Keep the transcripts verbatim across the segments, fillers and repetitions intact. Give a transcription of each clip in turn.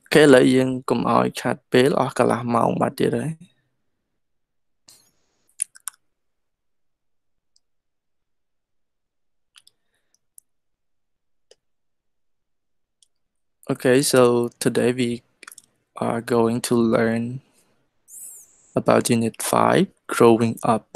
cái lợi dân cùng ỏi chặt bế ở cả là màu mà đi đấy. Okay, so today we are going to learn about Unit five, Growing Up.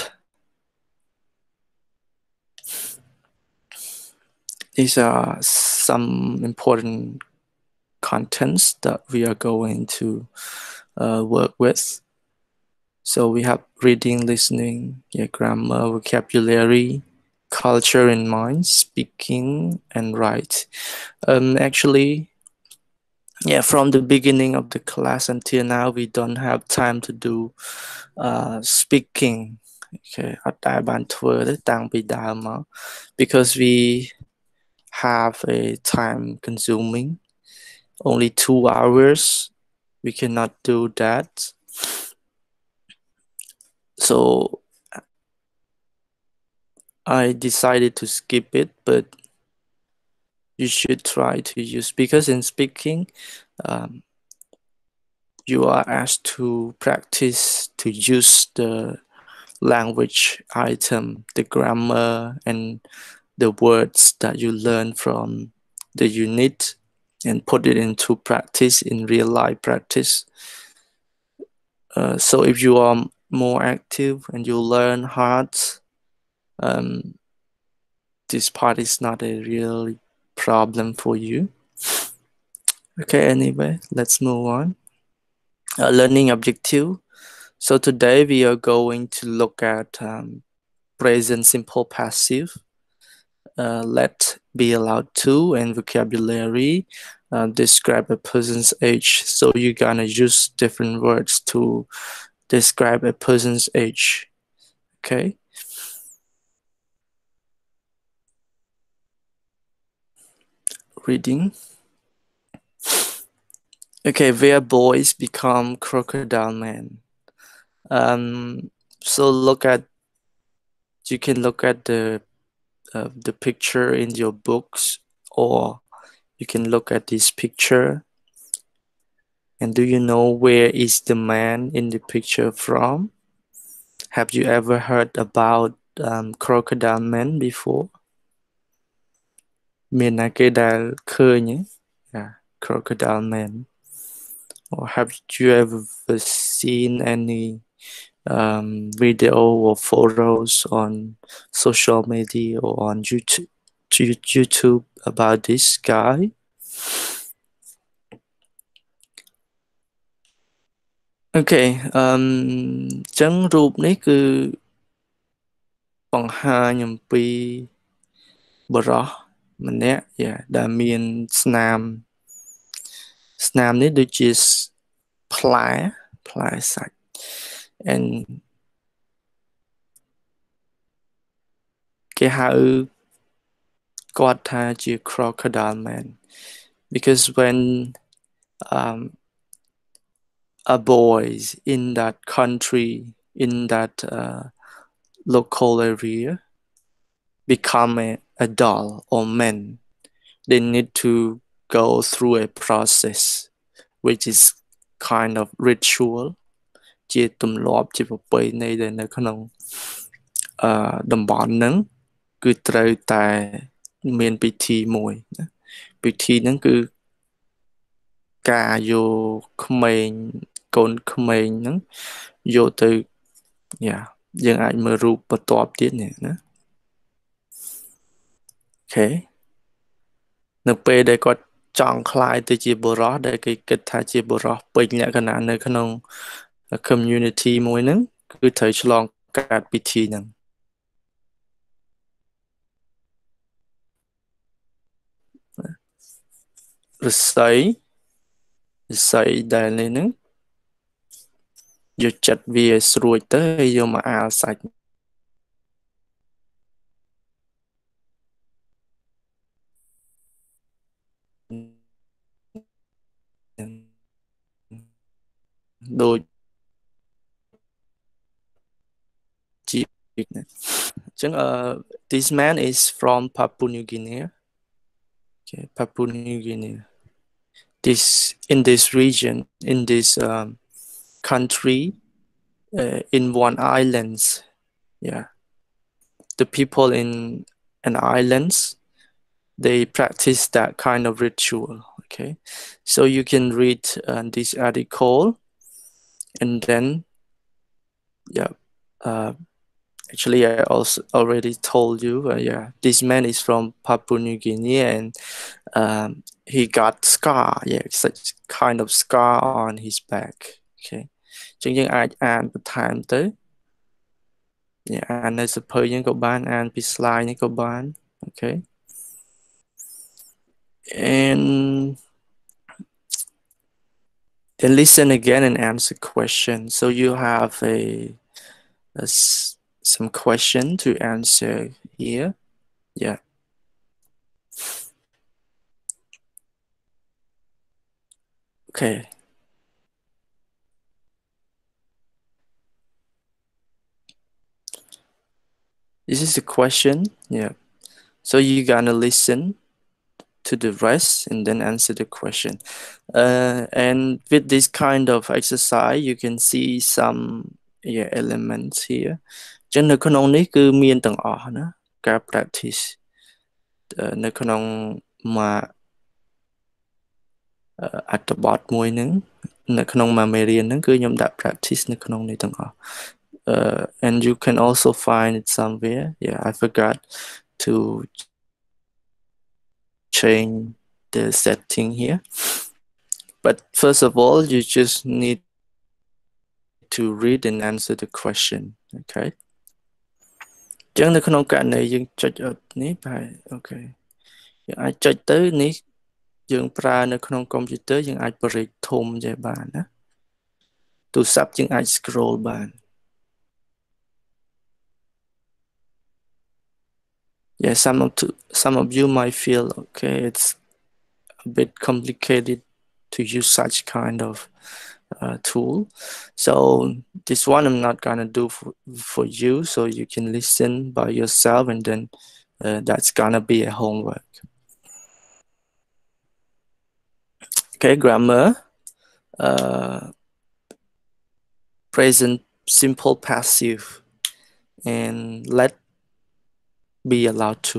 These are some important contents that we are going to uh, work with. So we have reading, listening, yeah, grammar, vocabulary, culture in mind, speaking, and write. Um, actually, yeah, from the beginning of the class until now, we don't have time to do uh, speaking. Okay, ở tại bàn thua đấy tăng bị đào mà because we have a time consuming only two hours. We cannot do that. So I decided to skip it, but you should try to use because in speaking, um, you are asked to practice to use the language item, the grammar, and the words that you learn from the unit and put it into practice in real life practice. Uh, so if you are more active and you learn hard, um, this part is not a real problem for you. Okay, anyway, let's move on. Uh, learning objective. So today we are going to look at um, present simple passive, uh, let, be allowed to, and vocabulary. Uh, describe a person's age. So you're gonna use different words to describe a person's age. Okay. Reading. Okay, where boys become crocodile men. Um, so look at, you can look at the uh, the picture in your books, or you can look at this picture. And do you know where is the man in the picture from? Have you ever heard about um, crocodile men before? Miền nào kia đã khơi nhé. Yeah, crocodile men. Or have you ever seen any um, video or photos on social media or on YouTube, YouTube about this guy? Okay, um ចឹងរូបនេះគឺបង្ហាញអំពីបុរសម្នាក់ yeah ដែលមានស្នាមស្នាមនេះដូចជាផ្លែផ្លែសាច់ and គេហៅគាត់ថាជា crocodile man because when um, a boys in that country in that uh, local area become a adult or men, they need to go through a process which is kind of ritual ជាទម្លាប់ជាប្រពៃណីដែលនៅក្នុងអឺតំបន់ហ្នឹងគឺត្រូវតែមានពិធីមួយណាពិធីហ្នឹងគឺការយកក្មេងកូនក្មេងហ្នឹងយកទៅយ៉ាយើងអាចមើលរូបបន្ទាប់ទៀតនេះណាអូខេនៅពេលដែលគាត់ចង់คลายទៅជាបុរសដែលគេគិតថាជាបុរសពេញលក្ខណៈនៅក្នុង community មួយហ្នឹងគឺត្រូវឆ្លងកាត់ពិធីហ្នឹងឫស្សីឫស្សីដែលនេះហ្នឹងយកចិត្តវាស្រួចទៅហើយយកមកអាលសាច់ដូចជាអញ្ចឹងអឺ this man is from Papua New Guinea. Okay, Papua New Guinea. this in this region, in this um, country, uh, in one islands. Yeah, the people in an islands, they practice that kind of ritual. Okay, so you can read uh, this article, and then yeah, uh, actually I also already told you. Uh, yeah, this man is from Papua New Guinea, and um, he got scar. Yeah, such kind of scar on his back. Okay, ចឹងយើងអាចអានបន្ថែមទៅ yeah, អាននៅសៀវភៅយើងក៏បានអានពី slide នេះក៏បាន okay, and then listen again and answer questions. So you have a, a some question to answer here. Yeah. Okay. This is the question. Yeah. So you're gonna listen to the rest and then answer the question. Uh, and with this kind of exercise, you can see some yeah, elements here. ចឹងនៅក្នុងនេះគឺមានទាំងអស់ណាការ practice នៅក្នុងមួយអត្ថបទមួយហ្នឹងនៅក្នុងមួយមេរៀនហ្នឹងគឺខ្ញុំដាក់ practice នៅក្នុងនេះទាំងអស់ uh, and you can also find it somewhere. Yeah, I forgot to change the setting here, but first of all you just need to read and answer the question. Okay, ចឹងនៅក្នុងករណីយើងចុចនេះបែរអូខេយើងអាចចុចទៅនេះយើងប្រើនៅក្នុងកុំព្យូទ័រយើងអាចបរិចធំចេះបានណាទូរស័ព្ទយើងអាច scroll បាន Yeah, some of to, some of you might feel okay, it's a bit complicated to use such kind of uh, tool. So this one I'm not gonna do for, for you, so you can listen by yourself, and then uh, that's gonna be a homework. Okay, grammar, uh, present simple passive, and let be allowed to.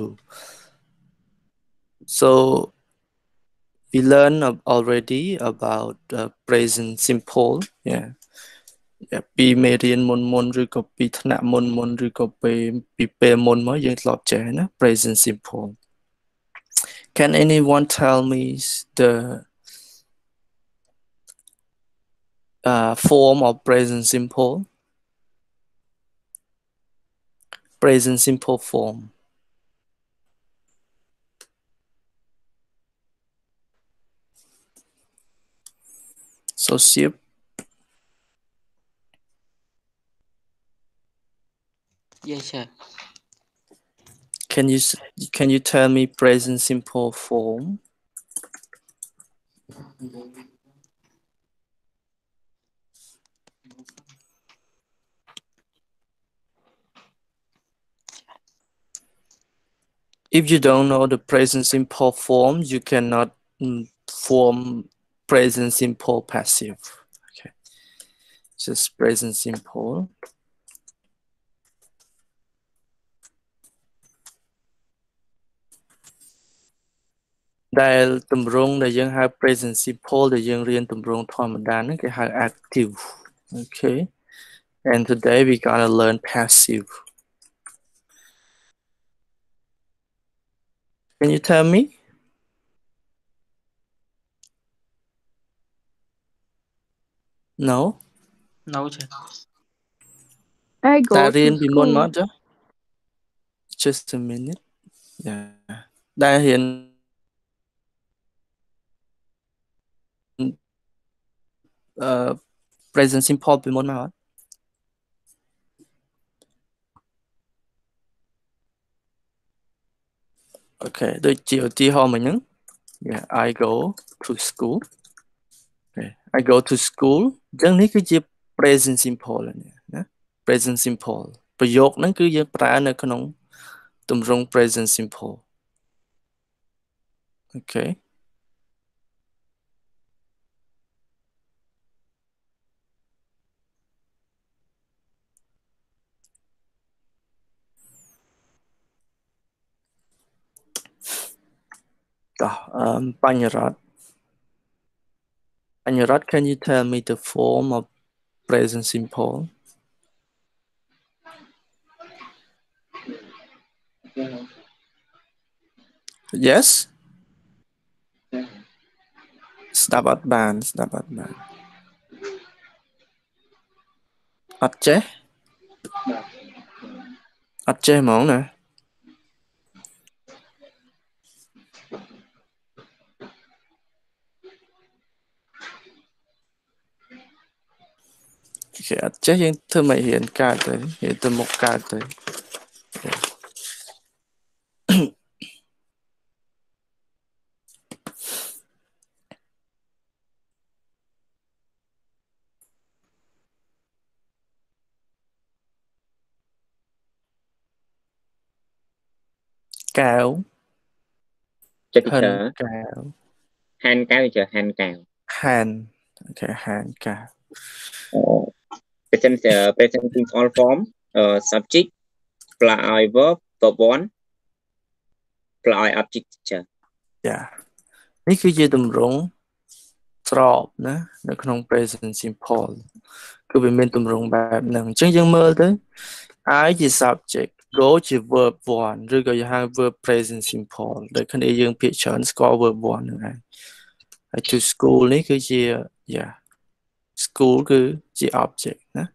So we learned already about uh, present simple. Yeah. ពីមេរៀនមុនមុនឬក៏ពីថ្នាក់មុនមុនឬក៏ពេលពីពេលមុនមកយើងធ្លាប់ចេះណា present simple. Can anyone tell me the uh, form of present simple? Present simple form. So Sip. Yes, sir. Can you can you tell me present simple form? If you don't know the present simple form, you cannot mm, form present simple passive. Okay, just present simple.ដែលទម្រង់ដែលយើងហៅ present simple ដែលយើងរៀនទម្រង់ធម្មតាហ្នឹងគេហៅ active. Okay, and today we gonna learn passive. Can you tell me? No. No, sir. I go Đã to រៀនពីមុន school. មកចុះ Just a minute. Yeah. ដែលរៀន uh, present simple ពីមុនមកអត់ Okay, ដូចជាឧទាហរណ៍មិញហ្នឹង Yeah, I go to school. Okay, I go to school. អញ្ចឹងនេះគឺជា present simple ណា present simple ប្រយោគហ្នឹងគឺយើងប្រើនៅក្នុងទម្រង់ present simple. Okay. um, Panyarat. Panyarat, can you tell me the form of present simple? Yes? Dapat ban, dapat ban. Aceh? Aceh mau nè. Okay, Aceh yang thơ mày hiện ca tới, hiện từ một ca tới. Cáo. Cho Hân teacher. cáo. Han cáo teacher, han cáo. Han. Okay, han cáo. Uh, present uh, present simple form, uh, subject, apply verb, verb one, apply object teacher. Yeah. នេះគឺជាទម្រង់ស្របណានៅក្នុង present simple គឺវាមានទម្រង់បែបហ្នឹងអញ្ចឹងយើងមើលទៅ I ជា subject go ជា verb one ឬក៏យើងហៅ verb present simple ដូចគ្នាយើងភាគច្រើនស្គាល់ verb one ហ្នឹងហើយហើយ to school នេះគឺជា yeah school គឺជា object ណា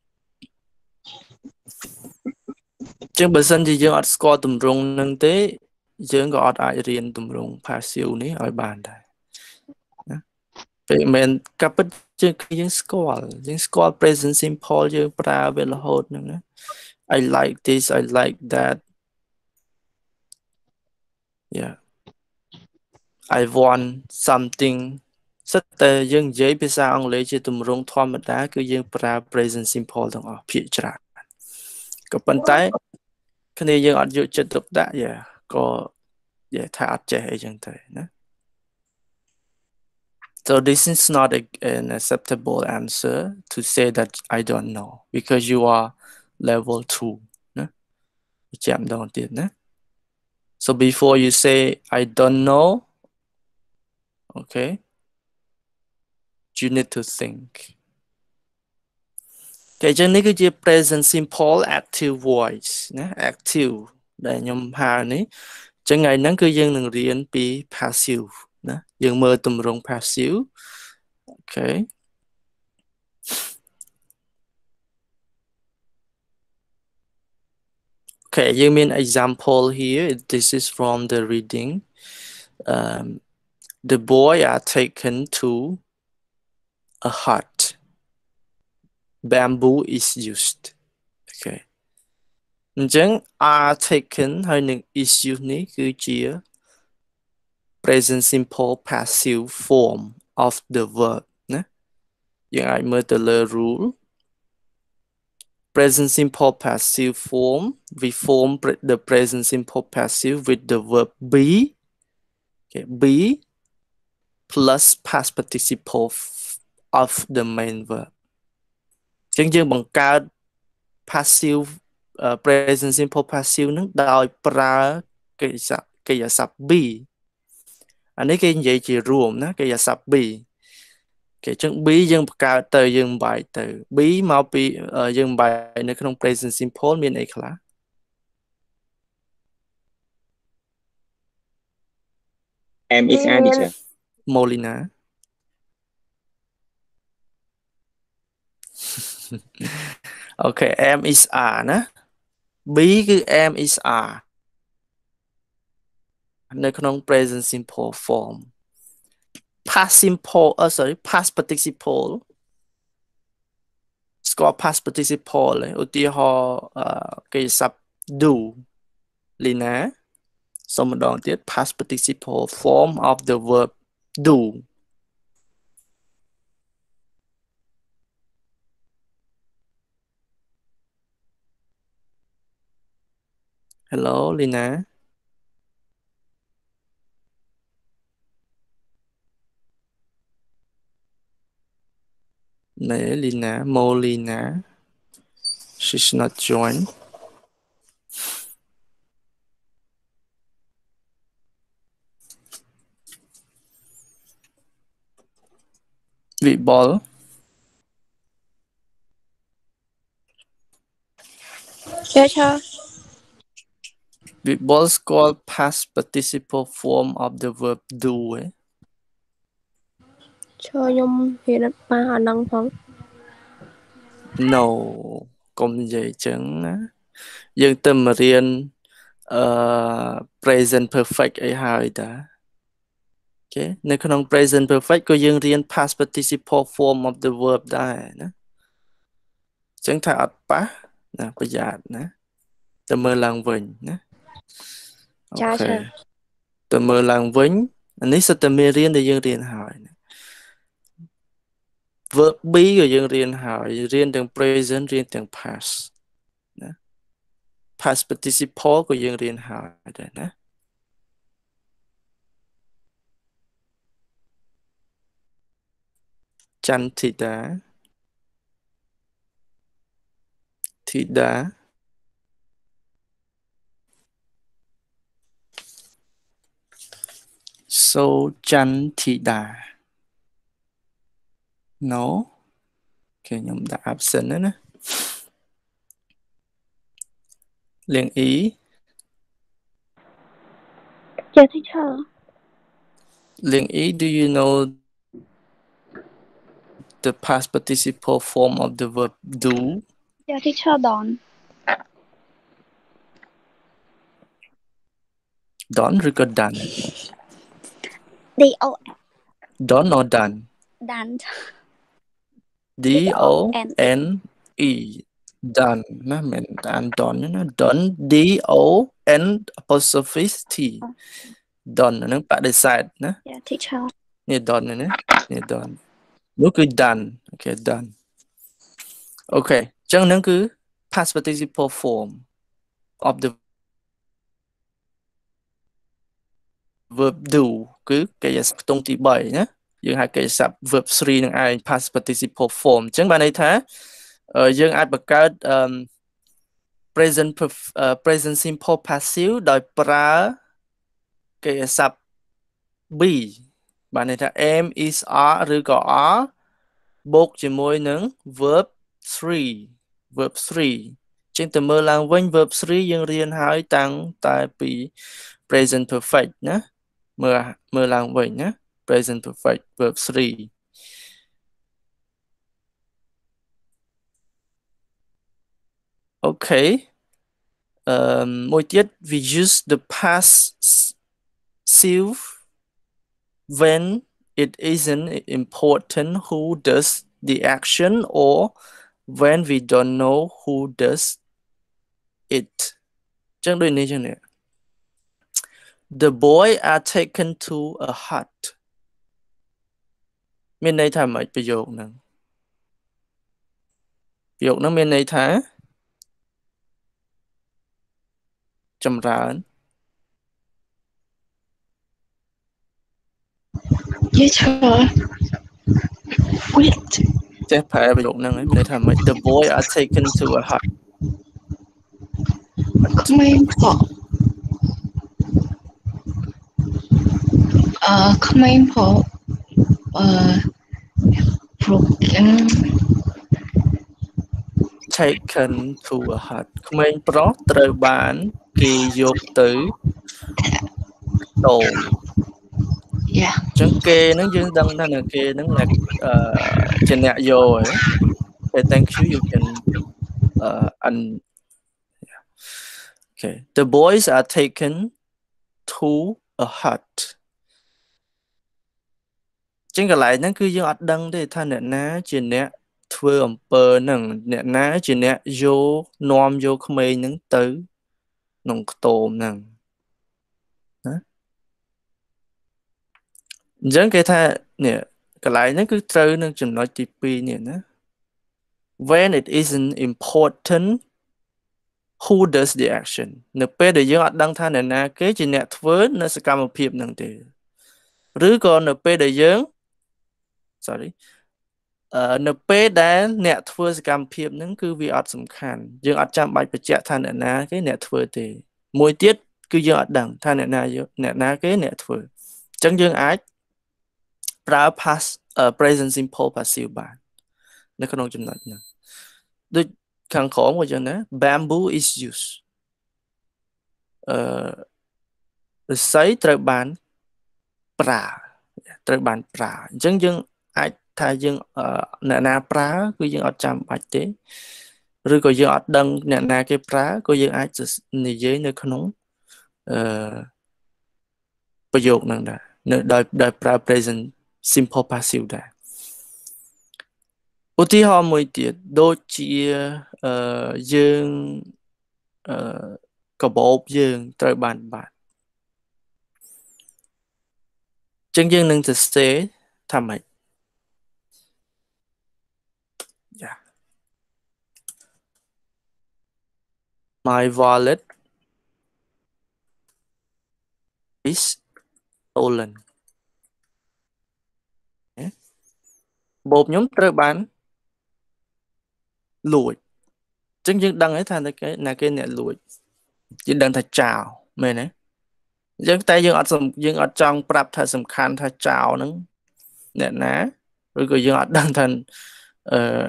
អញ្ចឹងបើសិនជាយើងអត់ស្គាល់ទម្រង់ហ្នឹងទេយើងក៏អត់អាចរៀនទម្រង់ passive នេះឲ្យបានដែរណាពេលមិនកាប់ពិតយើងយើងស្គាល់យើងស្គាល់ present simple យើងប្រើវារហូតហ្នឹងណា I like this I like that yeah I want something សិតតែយើងនិយាយភាសាអង់គ្លេសជាទម្រង់ធម្មតាគឺយើងប្រើ present simple ទាំងអស់ភាគច្រើនក៏ប៉ុន្តែគ្នាយើងអត់យកចិត្តទុកដាក់យ៉ាក៏និយាយថាអត់ចេះអីចឹងទៅណា So this is not a, an acceptable answer to say that I don't know because you are level two ណាចាំដងទៀតណា So before you say I don't know okay you need to think គេចឹងនេះគឺជា present simple active voice ណា active ដែលខ្ញុំហៅនេះចឹងថ្ងៃហ្នឹងគឺយើងនឹងរៀនពី passive ណាយើងមើលទម្រង់ passive okay okay យើងមាន example here this is from the reading um, the boy are taken to a hut bamboo is used okay អញ្ចឹង are taken ហើយនឹង is used នេះគឺជា present simple passive form of the verb ណាយើងអាចមើលទៅលើ rule present simple passive form we form the present simple passive with the verb be okay, be plus past participle of the main verb អញ្ចឹងយើងបង្កើត passive uh, present simple passive នឹងដោយប្រើកិរិយាសព្ទកិរិយាសព្ទ be អានេះគេនិយាយជារួមណាកិរិយាសព្ទ be គេអញ្ចឹង be យើងបង្កើតទៅយើងបែកទៅ be មកពីយើងបែកនៅក្នុង present simple មានអីខ្លះ Am is are teacher. Molina okay am is are ណា be គឺ am is are នៅក្នុង present simple form past simple uh, sorry past participle ស្គាល់ past participle ទេឧទាហរណ៍កិរិយាសព្ទ do Lina សូមម្ដងទៀត past participle form of the verb do Hello Lina No, Lina, Molina. She's not joined. vị ball Dạ chưa. vị ball called past participle form of the verb do ấy. Cho nhung hiện đất ba ở năng phong. No, cũng vậy chẳng á. Dương tâm mà riêng uh, present perfect ấy hơi ta. Okay. Nếu không present perfect có dương riêng past participle form of the verb đây nè. Chẳng thà ọt bá nè, bây giờ nè. Tầm mơ làng vinh nè. Chà Ok. chà. Tầm mơ làng vinh. Anh ấy sẽ tầm mơ riêng để dương riêng hỏi nè. Verb be của dương riêng hỏi riêng từng present riêng từng past nè. Past participle của dương riêng hỏi đây nè. Chanh thì đã thì đã so chanh thì đã no ok nhóm đã absent đó nè liên ý Dạ teacher. liên ý do you know the past participle form of the verb do? Dạ teacher đón. Done or got done? D O Done or done? Done. D O N E done nó mình ăn done nó done D O N apostrophe T done nó bạn decide nó Dạ teacher. nè done này nè done nó cứ done ok done ok chẳng nó cứ past participle form of the verb do cứ cái sắp tông tí bảy nhé dương hai cái sắp verb threeនឹងឯង past participle form អញ្ចឹងបានន័យថាយើងអាចបង្កើត present uh, present simple passive ដោយប្រើគេស័ព្ទ be បានន័យថា am is are ឬក៏ are បូកជាមួយនឹង verb three verb three អញ្ចឹងទៅមើលឡើងវិញ verb three យើងរៀនហើយតាំងតែពី present perfect ណាមើលមើលឡើងវិញណា present perfect verb three okay um មួយទៀត we use the passive when it isn't important who does the action or when we don't know who does it ចឹងដូចនេះចឹងនេះ the boy are taken to a hut មានន័យថាម៉េចប្រយោគហ្នឹងប្រយោគហ្នឹងមានន័យថាចម្រើន Teacher. Wait. ចេះប្រែប្រយោគហ្នឹងមានន័យថាម៉េច the boy are taken to a hut ក្មេងផកអឺក្មេងផកអឺ broken taken to a hut ក្មេងប្រុសត្រូវបានគេយកទៅតូម Yeah ចឹងគេហ្នឹងយើងដឹងថាគេហ្នឹងអឺជាអ្នកយកហ៎ Okay thank you you can uh un okay the boys are taken to a hut ចឹងកន្លែងហ្នឹងគឺយើងអត់ដឹងទេថាអ្នកណាជាអ្នកធ្វើអំពើហ្នឹងអ្នកណាជាអ្នកយកនាំយកក្មេងហ្នឹងទៅក្នុងខ្ទមហ្នឹងណាអញ្ចឹងគេថានេះកន្លែងហ្នឹងគឺត្រូវនឹងចំណុចទីtwoនេះណា when it isn't important who does the action នៅពេលដែលយើងអត់ដឹងថាអ្នកណាគេជាអ្នកធ្វើនៅសកម្មភាពហ្នឹងទេឬក៏នៅពេលដែលយើង sorry អឺនៅពេលដែលអ្នកធ្វើសកម្មភាពហ្នឹងគឺវាអត់សំខាន់យើងអត់ចាំបាច់បញ្ជាក់ថាអ្នកណាគេអ្នកធ្វើទេមួយទៀតគឺយើងអត់ដឹងថាអ្នកណាអ្នកណាគេអ្នកធ្វើអញ្ចឹងយើងអាចប្រើ past uh, present simple passive បាននៅក្នុងចំណុចហ្នឹងដូចខាងក្រោមក៏ចឹងដែរ bamboo is used អឺឫស្សីត្រូវបានប្រើត្រូវបានប្រើអញ្ចឹងយើងអាចថាយើងអ្នកណាប្រើគឺយើងអត់ចាំបាច់ទេឬក៏យើងអត់ដឹងអ្នកណាគេប្រើក៏យើងអាចនិយាយនៅក្នុងអឺប្រយោគហ្នឹងដែរនៅដោយដោយប្រើ present simple passive ដែរឧទាហរណ៍មួយទៀតដូចជាអឺយើងអឺកាបូបយើងត្រូវបានបាត់ចឹងយើងនឹងសរសេរថាម៉េចយ៉ា My wallet is stolen បូបខ្ញុំត្រូវបានលួចចឹងយើងដឹងហើយថាគេណាគេអ្នកលួចយើងដឹងថាចោលមែនទេអញ្ចឹងតែយើងអត់យើងអត់ចង់ប្រាប់ថាសំខាន់ថាចោលហ្នឹងអ្នកណាឬក៏យើងអត់ដឹងថាអឺ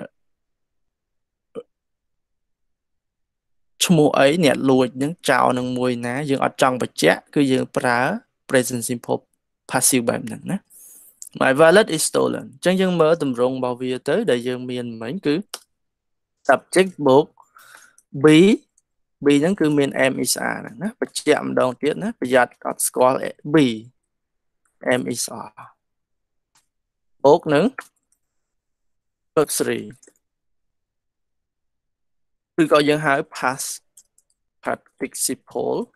ឈ្មោះអីអ្នកលួចហ្នឹងចោលនឹងមួយណាយើងអត់ចង់បញ្ជាក់គឺយើងប្រើ present simple passive បែបហ្នឹងណា My wallet is stolen អញ្ចឹងយើងមើលទម្រង់របស់វាទៅដែលយើងមានមិញគឺ subject បូក be be ហ្នឹងគឺមាន am is are ណាបញ្ជាក់ម្ដងទៀតណាប្រយ័ត្នអត់ស្គាល់ be am is are បូកនឹង verb three ឬក៏យើងហៅ past participle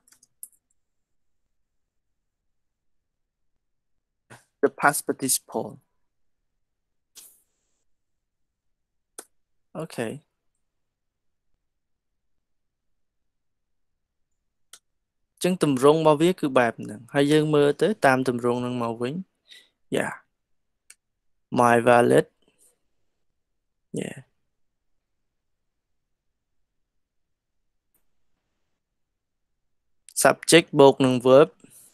the past participle okay ចឹងទម្រង់របស់វាគឺបែបហ្នឹងហើយយើងមើលទៅតាមទម្រង់ហ្នឹងមកវិញ yeah my wallet yeah subject បូកនឹង verb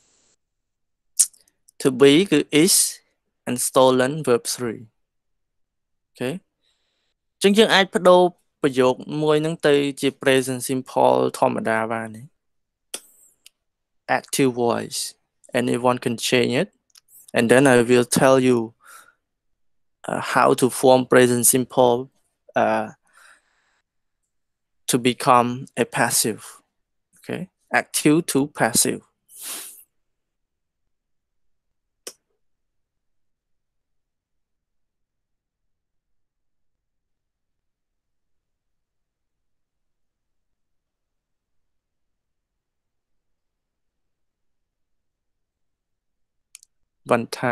to be គឺ is and stolen verb three okay ចឹងយើងអាចបដូរប្រយោគមួយហ្នឹងទៅជា present simple ធម្មតាបានទេ active voice anyone can change it and then I will tell you uh, how to form present simple uh, to become a passive okay active to passiveបន្ថា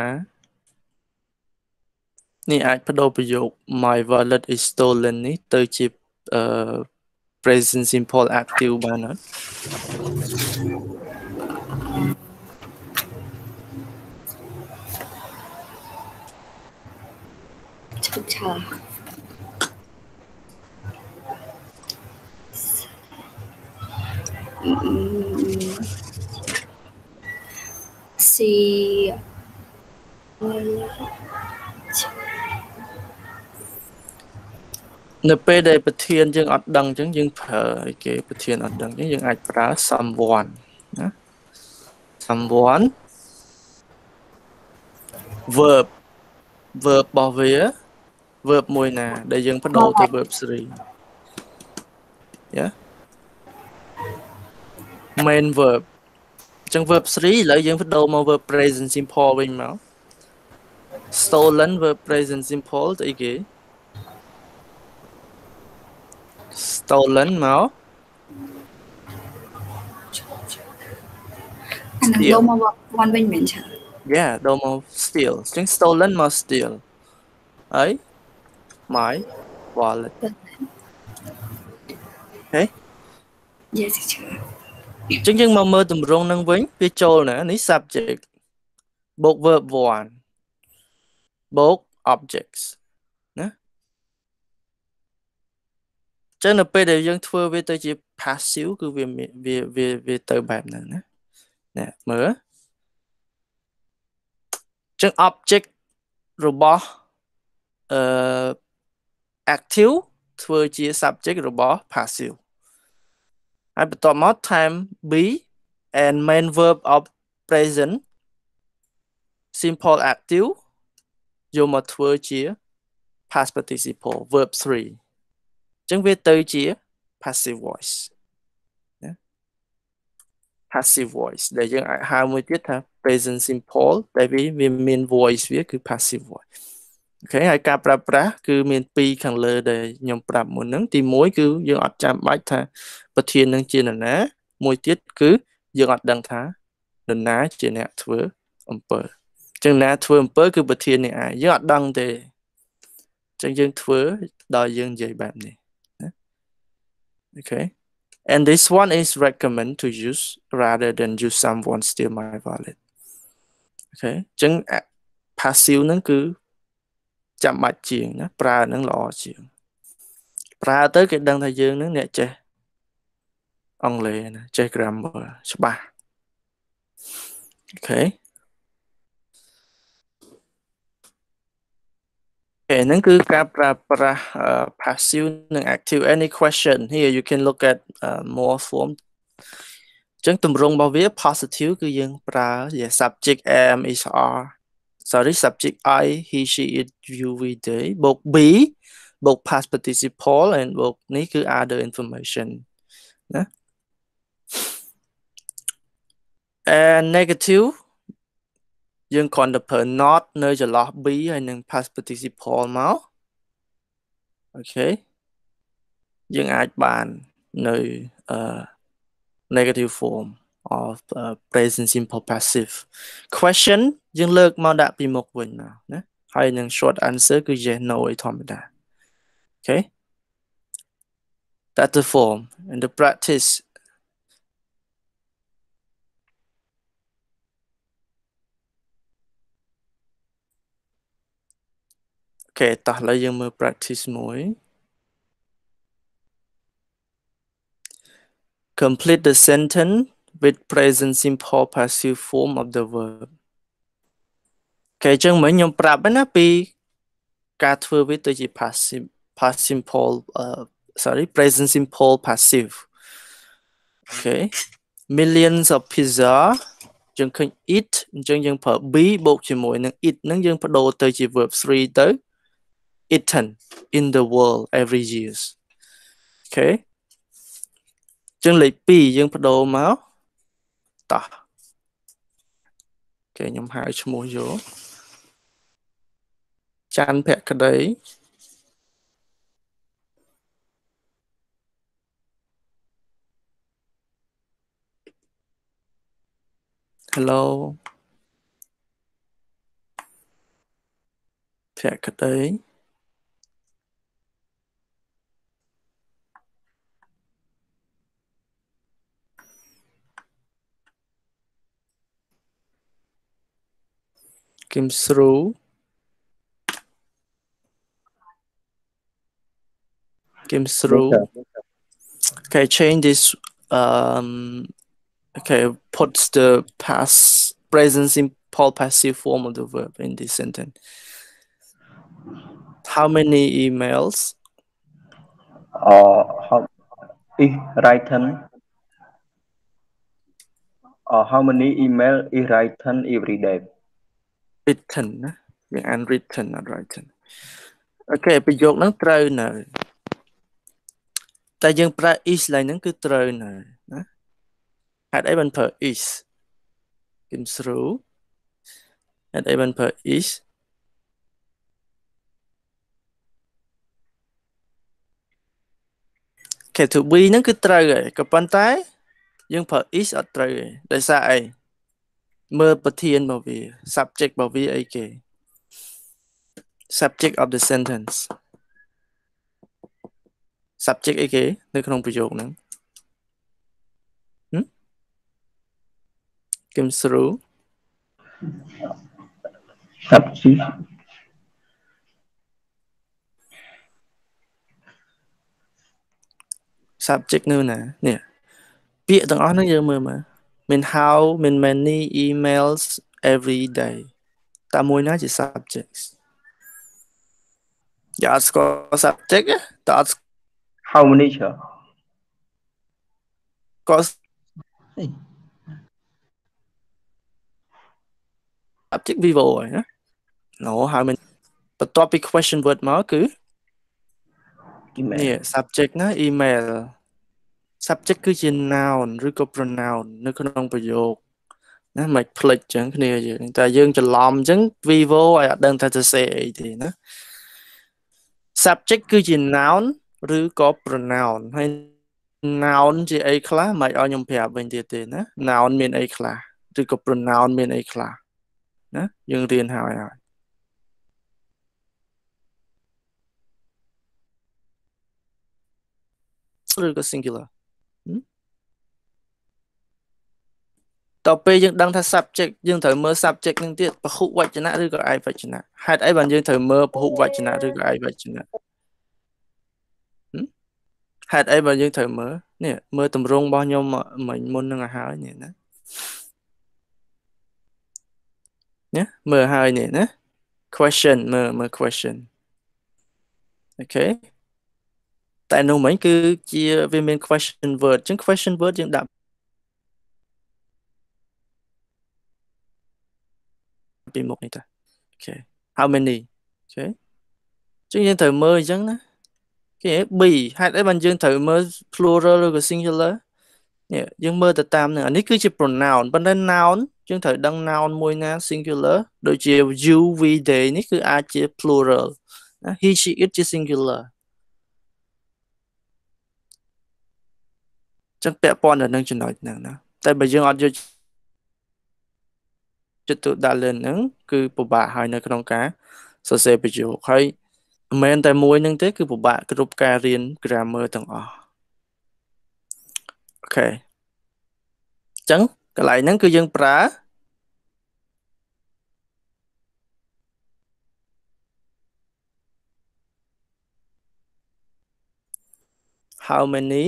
នេះអាចបដូរប្រយោគ my wallet is stolen នេះទៅជា uh, present simple active បានអត់ឈឹកឆា see នៅពេលដែលប្រធានយើងអត់ដឹងអញ្ចឹងយើងប្រើអីគេប្រធានអត់ដឹងអញ្ចឹងយើងអាចប្រើ someone ណា someone verb verb របស់វា verb មួយណាដែលយើងបដូរទៅ verb three yeah main verb អញ្ចឹង verb three ឥឡូវយើងបដូរមក verb present simple វិញមក stolen verb present simple ទៅអីគេ stolen មកអានឹងដូរមកoneវិញមែនចា yeah ដូរមក steal អញ្ចឹង stolen មក steal ហើយ my wallet okay yes teacher អញ្ចឹងយើងមកមើលទម្រង់នឹងវិញវាចូលណានេះ subject បូក verb one បូក objects ណាចឹងនៅពេលដែលយើងធ្វើវាទៅជា passive គឺវាវាវាវាទៅបែបហ្នឹងណាណែមើលចឹង object របស់ uh, active ធ្វើជា subject របស់ passive ហើយបន្ទាប់មក time be and main verb of present simple active យកមកធ្វើជា past participle verb three អញ្ចឹងវាទៅជា passive voice passive voice ដែលយើងអាចហៅមួយទៀតថា present simple ដែលវាមាន voice វាគឺ passive voice អូខេហើយការប្រើប្រាស់គឺមានពីរខាងលើដែលខ្ញុំប្រាប់មុនហ្នឹងទីមួយគឺយើងអត់ចាំបាច់ថាប្រធាននឹងជានរណាមួយទៀតគឺយើងអត់ដឹងថានរណាជាអ្នកធ្វើអំពើអញ្ចឹងណាធ្វើអំពើគឺប្រធាននេះឯងយើងអត់ដឹងទេអញ្ចឹងយើងធ្វើដល់យើងនិយាយបែបនេះណាអូខេAnd this one is recommend to use rather than use someone steal my wallet. Okay. អញ្ចឹង passive ហ្នឹងគឺចាំបាច់ជាងណាប្រើហ្នឹងល្អជាងប្រើទៅគេដឹងថាយើងហ្នឹងអ្នកចេះអង់គ្លេសណាចេះ grammar ច្បាស់ Okay. អូខេហ្នឹងគឺការប្រើប្រាស់ passive និង active. Any question here you can look at uh, more form អញ្ចឹងទម្រង់របស់វា positive គឺយើងប្រើជា subject am is are sorry subject I he she it you we they បូក be បូក past participle and បូកនេះគឺ other information ណា and negative យើងគ្រាន់តែប្រើ not នៅចន្លោះ be ហើយនឹង past participle មកអូខេយើងអាចបាននៅ uh, negative form of uh, present simple passive question យើងលើកមកដាក់ពីមុខវិញមកណាហើយនឹង short answer គឺ yes no ឯធម្មតា okay that's the form and the practice okay តោះឥឡូវយើងមើល practice មួយ complete the sentence with present simple passive form of the verb គេអញ្ចឹងមិញខ្ញុំប្រាប់ណាពីការធ្វើវាទៅជា passive past simple uh, sorry present simple passive okay millions of pizza យើងឃើញ eat អញ្ចឹងយើងប្រើ be បូកជាមួយនឹង eat ហ្នឹងយើងបដូរទៅជា verb three ទៅ eaten in the world every years okay អញ្ចឹងលេខtwoយើងបដូរមកតោះគេខ្ញុំហៅឈ្មោះយកច័ន្ទភក្តី Hello ភក្តី Kim Sru Kim Sru okay change this um okay puts the past present simple passive form of the verb in this sentence how many emails uh how is written uh, how many email is written every day written ណាវាអាន written not written អូខេប្រយោគហ្នឹងត្រូវនៅតែយើងប្រើ is ឡើងហ្នឹងគឺត្រូវនៅណាហេតុអីបានប្រើ is Kim Sru ហេតុអីបានប្រើ is okay to be ហ្នឹងគឺត្រូវហើយក៏ប៉ុន្តែយើងប្រើ is អត់ត្រូវទេដោយសារអីមើលប្រធានរបស់វា subject របស់វាអីគេ subject of the sentence subject អីគេនៅក្នុងប្រយោគហ្នឹង Kim Sru subject subject នៅណានេះពាក្យទាំងអស់ហ្នឹងយើងមើលមើលមាន how មាន many emails every day តើមួយណាជា subject dạអត់ស្គាល់ subject តើអត់ស្ How many chứ? គាល់ subject vivo ហើយណា no how many បន្ទាប់ពី question word មកគឺ Email. នេះ subject ណា email subject គឺជា noun ឬក៏ pronoun នៅក្នុងប្រយោគណាមិនផ្លេចចឹងគ្នាយើងតែយើងច្រឡំចឹង vivo ឲ្យអត់ដឹងថាទៅសេអីទេណា subject គឺជា noun ឬក៏ pronoun ហើយ noun ជាអីខ្លះមិនឲ្យខ្ញុំប្រាប់វិញទៀតទេណា noun មានអីខ្លះឬក៏ pronoun មានអីខ្លះណាយើងរៀនហើយហើយឬក៏ singular តទៅពេលយើងដឹងថា subject យើងត្រូវមើល subject នឹងទៀតពហុវចនៈឬក៏ឯកវចនៈហេតុអីបានយើងត្រូវមើលពហុវចនៈឬក៏ឯកវចនៈហេតុអីបានយើងត្រូវមើលនេះមើលទម្រង់របស់ខ្ញុំមិញមុននឹងឲ្យហើយនេះណាណាមើលហើយនេះណា question មើលមើល question អូខេតែនោះមិញគឺជាវាមាន question word អញ្ចឹង question word យើងដាក់ពីមុខនេះតាអូខេ how many អូខេអញ្ចឹងយើងត្រូវមើលអញ្ចឹងណាគេ B ហេតុអីបានយើងត្រូវមើល plural ឬក៏ singular នេះយើងមើលទៅតាមនឹងអានេះគឺជា pronoun ប៉ុន្តែ noun យើងត្រូវដឹង noun មួយណា singular ដូចជា you we they នេះគឺអាចជា plural ណា he she it ជា singular ចឹងពាក់ព័ន្ធទៅនឹងចំណុចហ្នឹងណាតែបើយើងអត់យកចិត្តទុកដាក់លើហ្នឹងគឺពិបាកហើយនៅក្នុងការសរសេរប្រយោគហើយមិនមែនតែមួយហ្នឹងទេគឺពិបាកគ្រប់ការរៀន grammar ទាំងអស់អូខេអញ្ចឹងកន្លែងហ្នឹងគឺយើងប្រើ how many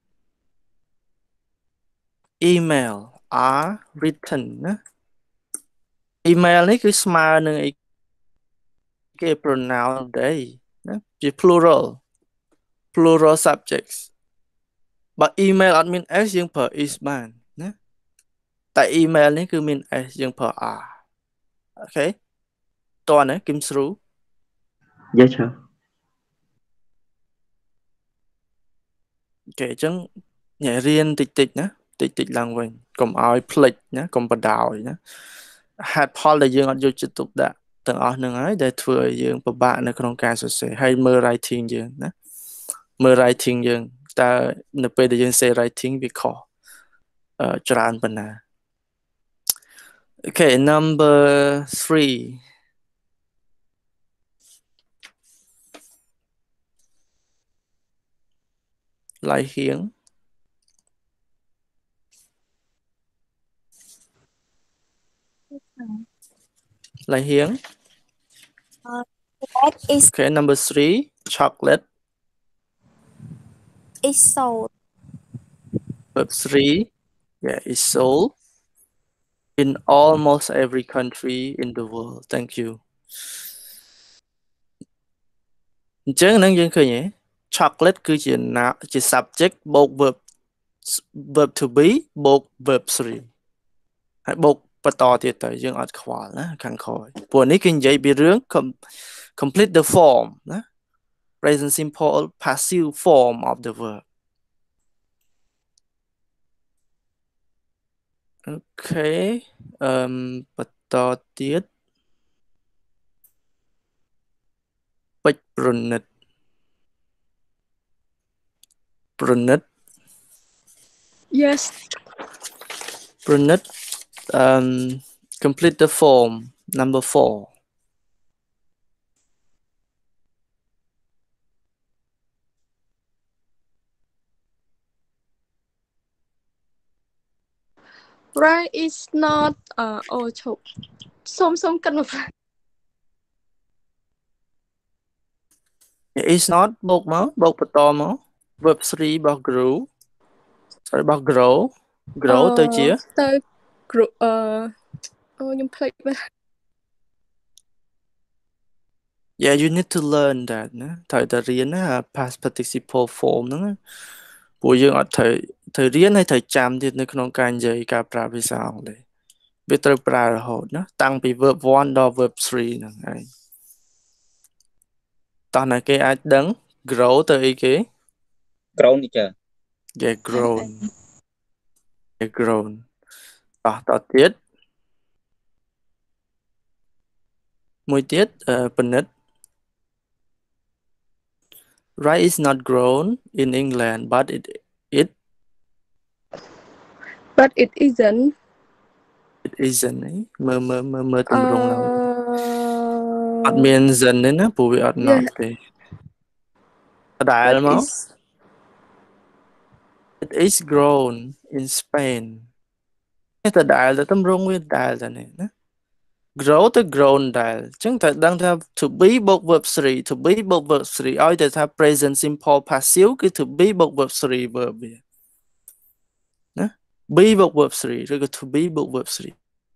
email are written ណា email នេះគឺស្មើនឹងអីគេ pronoun ដែរណាជា plural plural subjects បើ email អត់មាន s យើងប្រើ is បានណាតែ email នេះគឺមាន s យើងប្រើ are អូខេតោះណាគឹមស្រូ Yes sir. អូខេអញ្ចឹងញ៉ែរៀនតិចតិចណាតិចតិចឡើងវិញកុំឲ្យភ្លេចណាកុំបដោយណាហេតុផលដែលយើងអត់យកចិត្តទុកដាក់ទាំងអស់ហ្នឹងហើយដែលធ្វើឲ្យយើងពិបាកនៅក្នុងការសរសេរហើយមើល writing យើងណាមើល writing យើងតើនៅពេលដែលយើង say writing វាខុសអឺច្រើនប៉ុណ្ណាអូខេ number three ឡៃហៀងឡៃហៀង That is okay number three chocolate is sold. verb three yeah is sold in almost every country in the world thank you អញ្ចឹងហ្នឹងយើងឃើញហ៎ chocolate គឺជាណាជា subject បូក verb verb to be បូក verb three ហើយបូកបន្តទៀតទៅយើងអត់ខ្វល់ណាខាងក្រោយព្រោះនេះគឺនិយាយពីរឿង complete the form ណា present simple passive form of the verb អូខេអឺបន្តទៀតពេចប្រណិតប្រណិត Yes. ប្រណិត um complete the form number four Right is not uh oh chụp. Xôm xôm cân một is not បូកមកបូកបន្តមក verb three របស់ grew sorry របស់ grow grow ទៅជាទៅ group អឺអូខ្ញុំភ្លេចបាត់ Yeah, you need to learn that ណាត្រូវតែរៀនណា past participle form ហ្នឹងណាព្រោះយើងអត់ត្រូវត្រូវរៀនហើយត្រូវចាំទៀតនៅក្នុងការនិយាយការប្រើភាសាអង់គ្លេសវាត្រូវប្រើរហូតណាតាំងពី verb one ដល់ verb three ហ្នឹងឯងតោះណាគេអាចដឹង grow ទៅអីគេ grown teacher yeah grown yeah grown តោះតទៀតមួយទៀតពិនិត្យ Rice is not grown in England but it it but it isn't it isn't មើលមើលមើលមើលទម្រង់ឡើង uh, អត់មាន zen ទេណាព្រោះវាអត់ not ទេដដែលមក it is grown in Spain តែដដែលតែទម្រង់វាដដែលតែនេះណា grow ទៅ grown ដែរអញ្ចឹងត្រូវដឹងថា to be បូក verb three to be បូក verb three ឲ្យតែថា present simple passive គឺ to be បូក verb three verb វាណា be បូក verb three ឬក៏ to be បូក verb three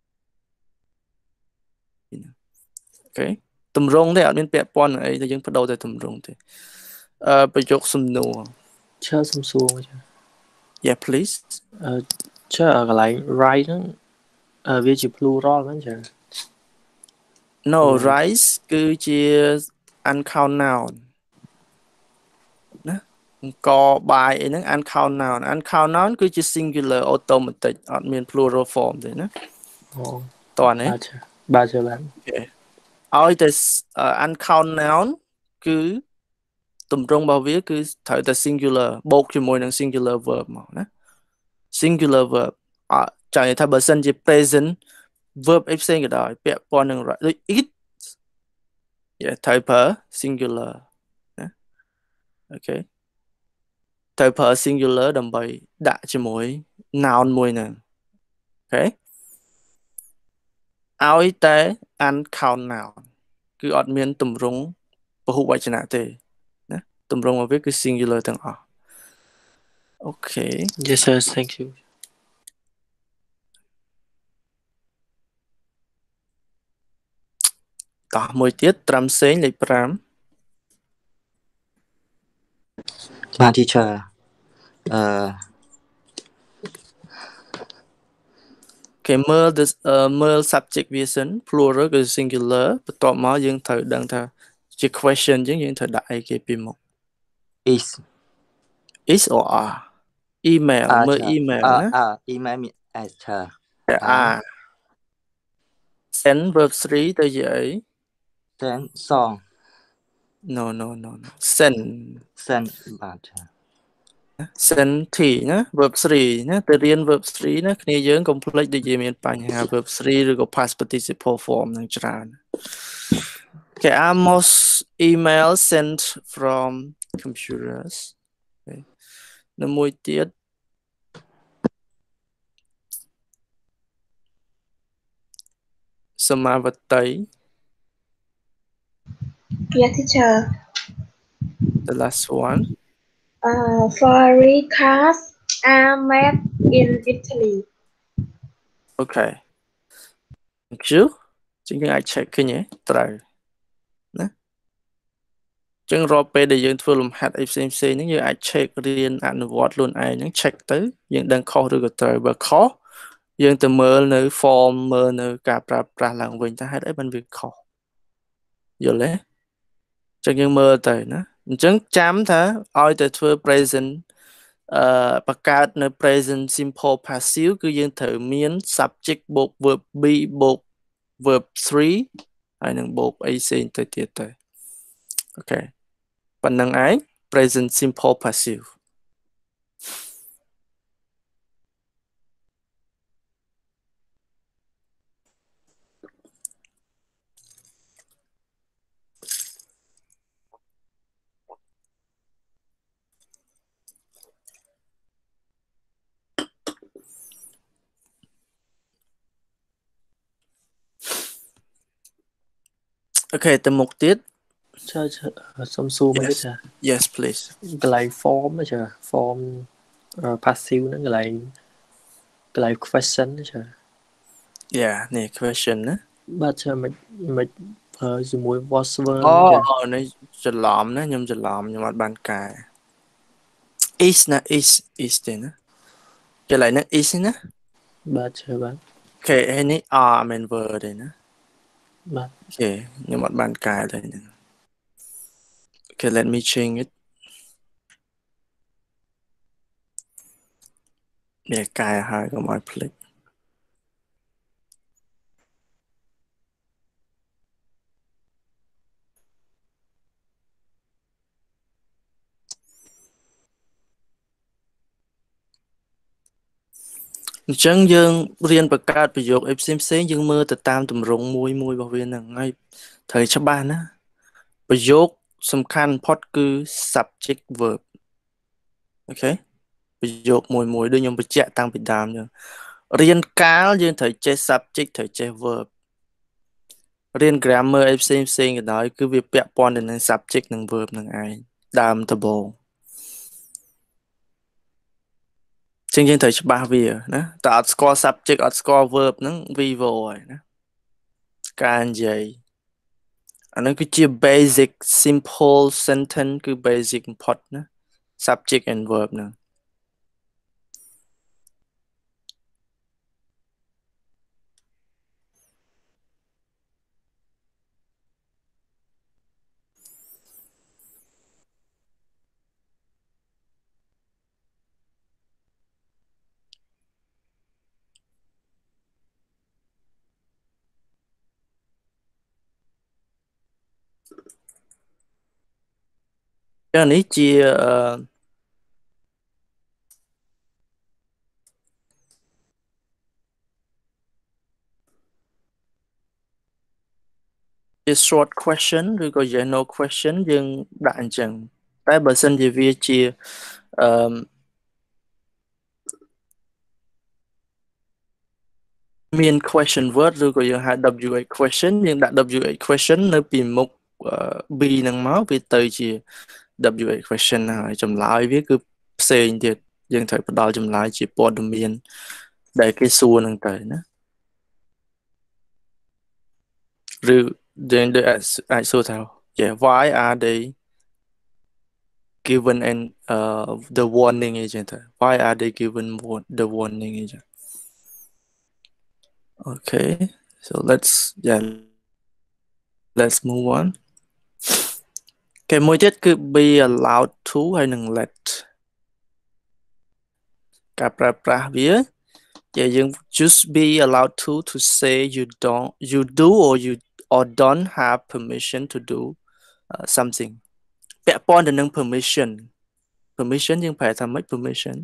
អូខេទម្រង់ទេអត់មានពាក់ព័ន្ធនឹងអីតែយើងបដូរតែទម្រង់ទេអឺប្រយោគសំណួរឈើសំសួរមកចា Yeah please អឺឈើកន្លែង right ហ្នឹងអឺវាជា plural ហ្នឹងចា No rice គឺជា uncount noun ណាអង្គបាយអីហ្នឹង uncount noun uncount noun គឺជា singular automatic អត់មាន plural form ទេណាអូតោះនេះបាទចាបាទចាបាទឲ្យតែ uncount noun គឺទម្រង់របស់វាគឺត្រូវតែ singular បូកជាមួយនឹង singular verb មកណា singular verb អត់ចង់និយាយថាបើសិនជា present verb អីផ្សេងក៏ដោយពាក់ព័ន្ធនឹងដូច it យ៉ាត្រូវប្រើ singular ណាអូខេត្រូវប្រើ singular ដើម្បីដាក់ជាមួយ noun មួយហ្នឹងអូខេឲ្យតែ uncount noun គឺអត់មានទម្រង់ពហុវចនៈទេណាទម្រង់របស់វាគឺ singular ទាំងអស់អូខេ Yes sir thank you តោះមួយទៀតត្រឹមសេងលេខfive បាទ teacher អឺគេមើល មើល subject វាសិន plural គឺ singular បន្ទាប់មកយើងត្រូវដឹងថាជា question អញ្ចឹងយើងត្រូវដាក់អីគេពីមុខ is is or are email មើល email ណាអឺ email មាន as ឆើ are send verb three ទៅជាអី send song no no no no send send បាទឆើ send t ណា verb three ណាទៅរៀន verb three ណាគ្នាយើងកុំភ្លេចដូចជាមានបញ្ហា verb three ឬក៏ past participle form នឹងច្រើន Okay, are most emails sent from computers? Okay. នៅមួយទៀតសមាវតី Yeah, teacher. The last one. Uh, foreign cars are made in Italy. Okay. Thank you. ជាងយើងអាច check ឃើញទេត្រូវណាចឹងរាល់ពេលដែលយើងធ្វើលំហាត់អីផ្សេងផ្សេងហ្នឹងយើងអាច check រៀនអនុវត្តខ្លួនឯងហ្នឹង check ទៅយើងដឹងខុសឬក៏ត្រូវបើខុសយើងទៅមើលនៅ form មើលនៅការប្រើប្រាស់ឡើងវិញថាហេតុអីបានវាខុសយល់ទេចឹងយើងមើលទៅណាអញ្ចឹងចាំថាឲ្យតែធ្វើ present អឺបង្កើតនៅ present simple passive គឺយើងត្រូវមាន subject បូក verb be បូក verb three ហើយនឹងបូកអីផ្សេងទៅទៀតទៅអូខេប៉ុណ្្នឹងឯង present simple passive Okay ទៅមុខទៀតឈើសុំសួរមកចា Yes please កន្លែង form ចា form passive ហ្នឹងកន្លែងកន្លែង question ចា Yeah នេះ question ណាបាទចាមិនមិន verb ជាមួយ was verb អូចានេះច្រឡំណាខ្ញុំច្រឡំខ្ញុំអត់បានកែ is ណា is is ទេណាកន្លែងហ្នឹង is ណាបាទចាបាទអូខេហើយនេះ are មិន verb ទេណាបាទអូខេខ្ញុំអត់បានកែទេហ្នឹង Okay, let me change it. នេះកែហើយកុំឲ្យភ្លេច អញ្ចឹងយើងរៀនបង្កើតប្រយោគអីផ្សេងផ្សេងយើងមើលទៅតាមទម្រង់មួយមួយរបស់វាហ្នឹងហើយត្រូវច្បាស់ណាប្រយោគសំខាន់បំផុតគឺ subject verb អូខេប្រយោគមួយមួយដូចខ្ញុំបញ្ជាក់តាំងពីដើមចឹងរៀនកាលយើងត្រូវចេះ subject ត្រូវចេះ verb រៀន grammar អីផ្សេងផ្សេងក៏ដោយគឺវាពាក់ព័ន្ធទៅនឹង subject និង verb ហ្នឹងឯងដើមដំបូងចឹងយើងត្រូវច្បាស់វាណាតើអត់ស្គាល់ subject អត់ស្គាល់ verb ហ្នឹង vivo ហើយណាការនិយាយអាហ្នឹងគឺជា basic simple sentence គឺ basic បំផុតណា subject and verb ហ្នឹងចឹងនេះជាអឺជា short question ឬក៏ yes no question យើងដាក់អញ្ចឹងតែបើសិនជាវាជាអឺមាន question word ឬក៏យើងហៅ W H question យើងដាក់ W H question នៅពីមុខ B ហ្នឹងមកវាទៅជា W H question ហើយចម្លើយវាគឺផ្សេងទៀតយើងត្រូវផ្ដល់ចម្លើយជាព័ត៌មានដែលគេសួរហ្នឹងទៅណាឬយើងអាចសួរថា yeah why are they given and uh the warning អីចឹងទៅ why are they given the warning អីចឹង okay so let's yeah let's move on គេមួយទៀតគឺ be allowed to ហើយនឹង let ការប្រើប្រាស់វាជាយើង just be allowed to to say you don't you do or you or don't have permission to do uh, something ពាក់ព័ន្ធទៅនឹង permission permission យើងប្រែថាម៉េច permission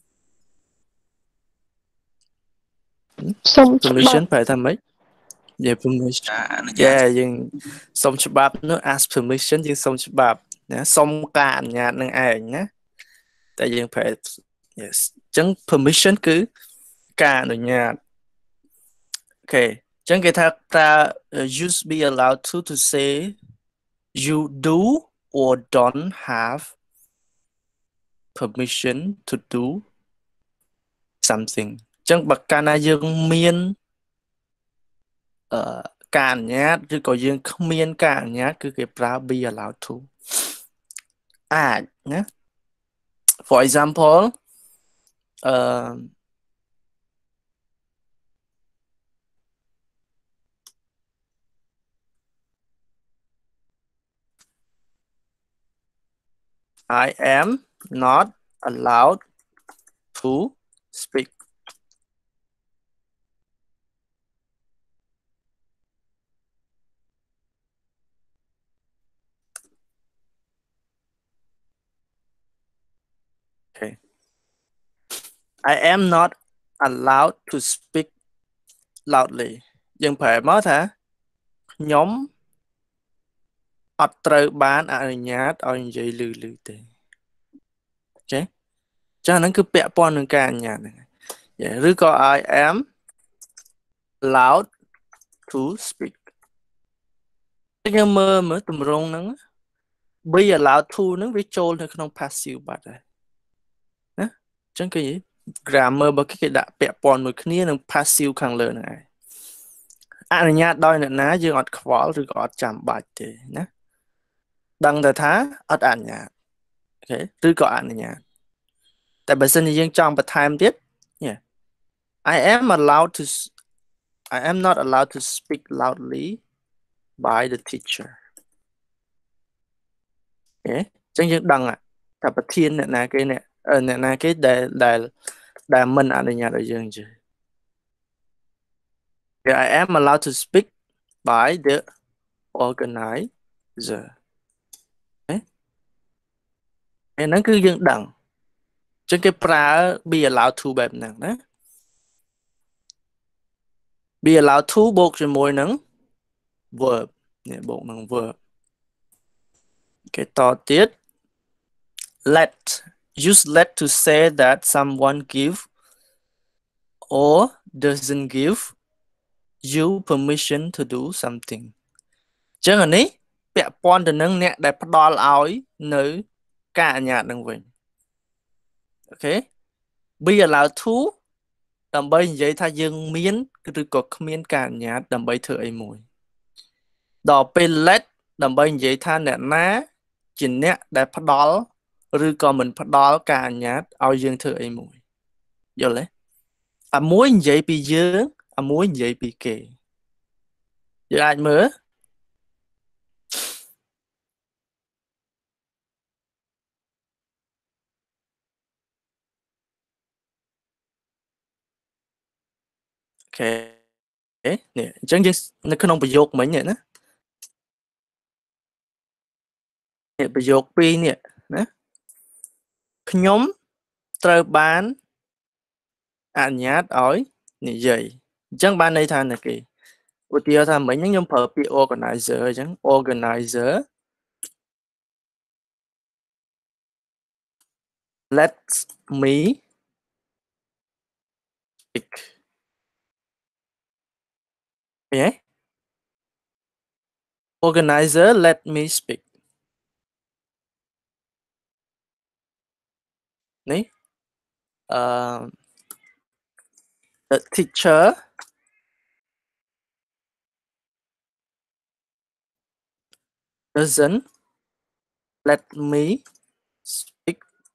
សុំច្បាប់ permission ប្រែថាម៉េច yeah permission yeah យើងសុំច្បាប់នោះ ask permission យើងសុំច្បាប់ណាសុំការអនុញ្ញាតនឹងឯងណាតែយើងប្រែ yes អញ្ចឹង permission គឺការអនុញ្ញាតអូខេអញ្ចឹងគេថាប្រើ use be allowed to to say you do or don't have permission to do something អញ្ចឹងបើកាលណាយើងមានអឺការអនុញ្ញាតឬក៏យើងគ្មានការអនុញ្ញាតគឺគេប្រើ be allowed to អាចណា for example uh, I am not allowed to speak okay I am not allowed to speak loudly យើងប្រែមកថាខ្ញុំអត់ត្រូវបានអនុញ្ញាតឲ្យនិយាយលឺលឺទេអូខេចាហ្នឹងគឺពាក់ព័ន្ធនឹងការអនុញ្ញាតហ្នឹងឬក៏ I am allowed to speak យើងមើលមើលទម្រង់ហ្នឹង be allowed to ហ្នឹងវាចូលនៅក្នុង passive បាត់ហើយណាអញ្ចឹងគេ grammar របស់គេគេដាក់ពាក់ព័ន្ធមួយគ្នានឹង passive ខាងលើហ្នឹងឯងអនុញ្ញាតដោយអ្នកណាយើងអត់ខ្វល់ឬក៏អត់ចាំបាច់ទេណាដឹងតែថាអត់អនុញ្ញាតអូខេឬក៏អនុញ្ញាតតែបើសិនជាយើងចង់បន្ថែមទៀត I am allowed to I am not allowed to speak loudly by the teacher អូខេចឹងយើងដឹងថាប្រធានអ្នកណាគេអ្នកអ្នកណាគេដែលដែលដែលមិនអនុញ្ញាតឲ្យយើងជឿ I am allowed to speak by the organizer អូខេហ្នឹងគឺយើងដឹងចឹងគេប្រើ be allowed to បែបហ្នឹងណា be allowed to បូកជាមួយនឹង verb នេះបូកនឹង verb គេតទៀត let use let to say that someone give or doesn't give you permission to do something ចឹងអានេះពាក់ព័ន្ធទៅនឹងអ្នកដែលផ្ដល់ឲ្យនៅការអនុញ្ញាតនឹងវិញអូខេ be allowed to ដើម្បីនិយាយថាយើងមានឬក៏គ្មានការអនុញ្ញាតដើម្បីធ្វើអីមួយដល់ពេល let ដើម្បីនិយាយថាអ្នកណាជាអ្នកដែលផ្ដល់ឬក៏មិនផ្ដល់ការអនុញ្ញាតឲ្យយើងធ្វើអីមួយយល់ទេអាមួយនិយាយពីយើងអាមួយនិយាយពីគេយើងអាចមើលអូខេនេះអញ្ចឹងយើងនៅក្នុងប្រយោគមិញនេះណានេះប្រយោគពីរនេះណាខ្ញុំត្រូវបានអនុញ្ញាតឲ្យនិយាយអញ្ចឹងបានន័យថាណាគេឧទាហរណ៍ថាមិញហ្នឹងខ្ញុំប្រើពាក្យ organizer អញ្ចឹង organizer let me speak ឃើញទេ organizer let me speak នេះអឺ the teacher doesn't let me speak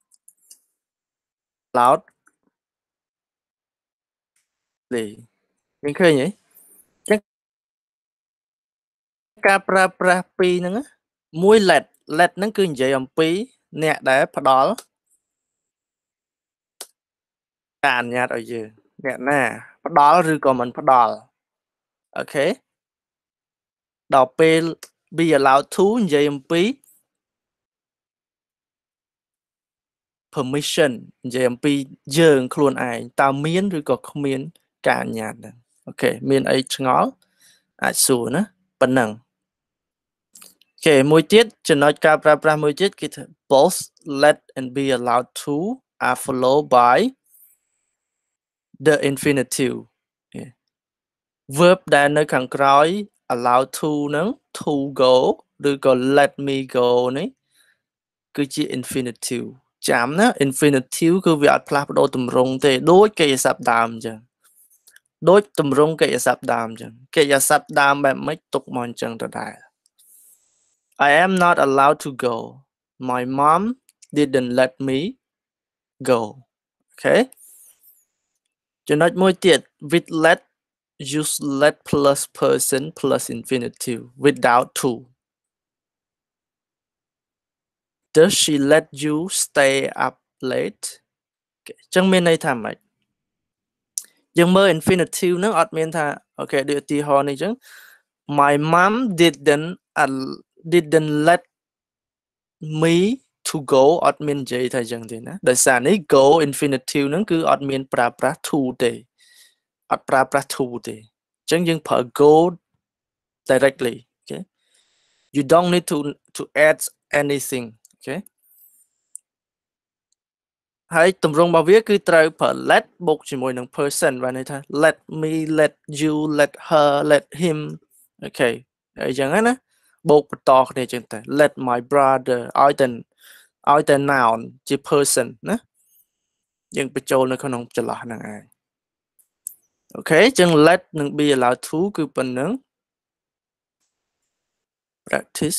loudly យើងឃើញទេចឹងការប្រើប្រាស់ពីរហ្នឹងមួយ let let ហ្នឹងគឺនិយាយអំពីអ្នកដែលផ្ដល់ការអនុញ្ញាតឲ្យយើងអ្នកណាផ្ដល់ឬក៏មិនផ្ដល់អូខេដល់ពេល be allowed to និយាយអំពី permission និយាយអំពីយើងខ្លួនឯងតើមានឬក៏គ្មានការអនុញ្ញាតហ្នឹងអូខេមានអីឆ្ងល់អាចសួរណាប៉ុណ្ណឹងអូខេមួយទៀតចំណុចការប្រើប្រាស់មួយទៀតគេថា both let and be allowed to are followed by the infinitive verb ដែលនៅខាងក្រោយ allowed to ហ្នឹង to go ឬក៏ let me go នេះគឺជា infinitive ចាំណា infinitive គឺវាអត់ផ្លាស់ប្ដូរទម្រង់ទេដូចកិច្ចសព្ទដើមអញ្ចឹងដូចទម្រង់កិច្ចសព្ទដើមអញ្ចឹងកិច្ចសព្ទដើមបែបម៉េចទុកមកអញ្ចឹងដដែល I am not allowed to go my mom didn't let me go អូខេចំណុចមួយទៀត with let use let plus person plus infinitive without to does she let you stay up late ចឹងមានន័យថាម៉េចយើងមើល infinitive ហ្នឹងអត់មានថាអូខេដូចឧទាហរណ៍នេះចឹង my mom didn't uh, didn't let me to go អត់មាននិយាយថាចឹងទេណាដោយសារនេះ go infinitive ហ្នឹងគឺអត់មានប្រើប្រាស់ to ទេអត់ប្រើប្រាស់ to ទេអញ្ចឹងយើងប្រើ go directly okay you don't need to to add anything okay ហើយទម្រង់របស់វាគឺត្រូវប្រើ let បូកជាមួយនឹង person បានន័យថា let me let you let her let him okay អញ្ចឹងណាបូកបន្តគ្នាអញ្ចឹងតែ let my brother ឲ្យតែឲ្យតែ noun ជា person ណាយើងបញ្ចូលនៅក្នុងចន្លោះហ្នឹងឯង Okay អញ្ចឹង let និង be allowed to គឺប៉ុណ្ណឹង practice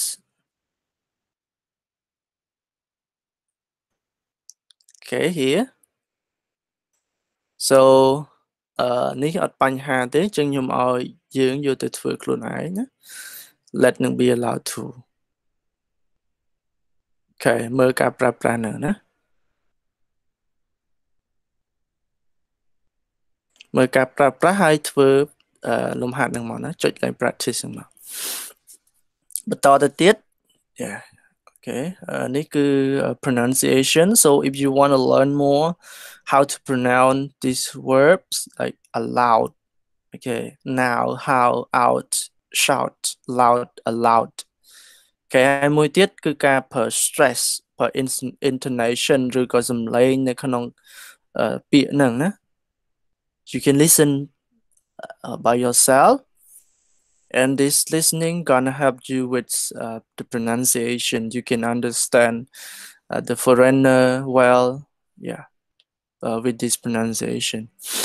okay here so អឺនេះអត់បញ្ហាទេអញ្ចឹងខ្ញុំឲ្យយើងយកទៅធ្វើខ្លួនឯងណា let និង be allowed to okay មើលការប្រើប្រាស់ហ្នឹងណាមើលការប្រើប្រាស់ហើយធ្វើលំហាត់ហ្នឹងមកណាចុចលេខ practice ហ្នឹងមកបន្តទៅទៀត yeah okay នេះគឺ pronunciation so if you want to learn more how to pronounce these verbs like aloud okay now how out shout loud aloud okay ហើយមួយទៀតគឺការប្រើ stress ប្រើ intonation ឬក៏សំឡេងនៅក្នុងពាក្យហ្នឹងណា you can listen uh, by yourself and this listening gonna help you with uh, the pronunciation you can understand uh, the foreigner well yeah uh, with this pronunciation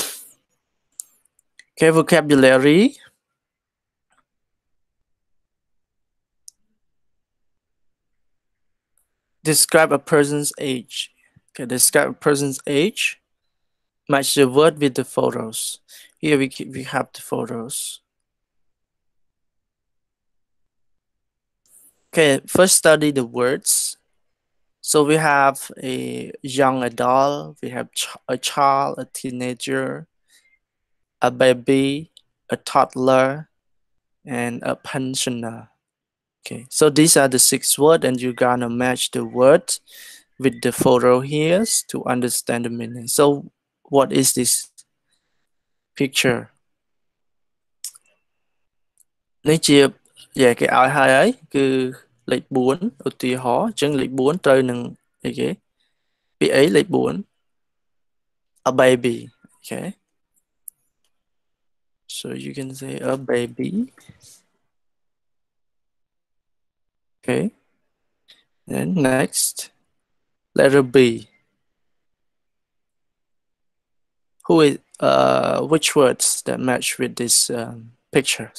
okay vocabulary describe a person's age okay describe a person's age match the word with the photos here we, we have the photos okay first study the words so we have a young adult we have ch a child a teenager a baby a toddler and a pensioner okay so these are the six words and you're gonna match the word with the photo here to understand the meaning so what is this picture នេះជានិយាយគេឲ្យហើយហើយគឺលេខfourឧទាហរណ៍អញ្ចឹងលេខfourត្រូវនឹងអីគេពាក្យអីលេខfour a baby okay so you can say a baby okay then next letter B who is uh which words that match with these um, pictures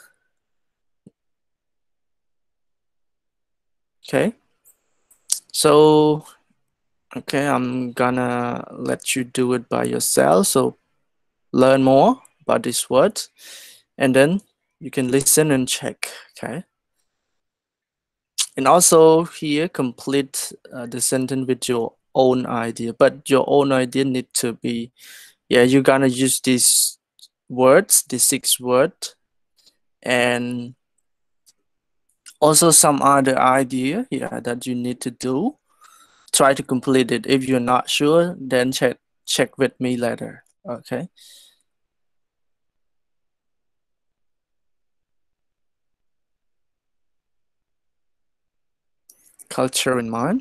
okay so okay I'm gonna let you do it by yourself so learn more about this word and then you can listen and check okay and also here complete uh, the sentence with your own idea but your own idea need to be yeah you're gonna use these words these six words and also some other idea yeah that you need to do try to complete it if you're not sure then check check with me later okay culture in mind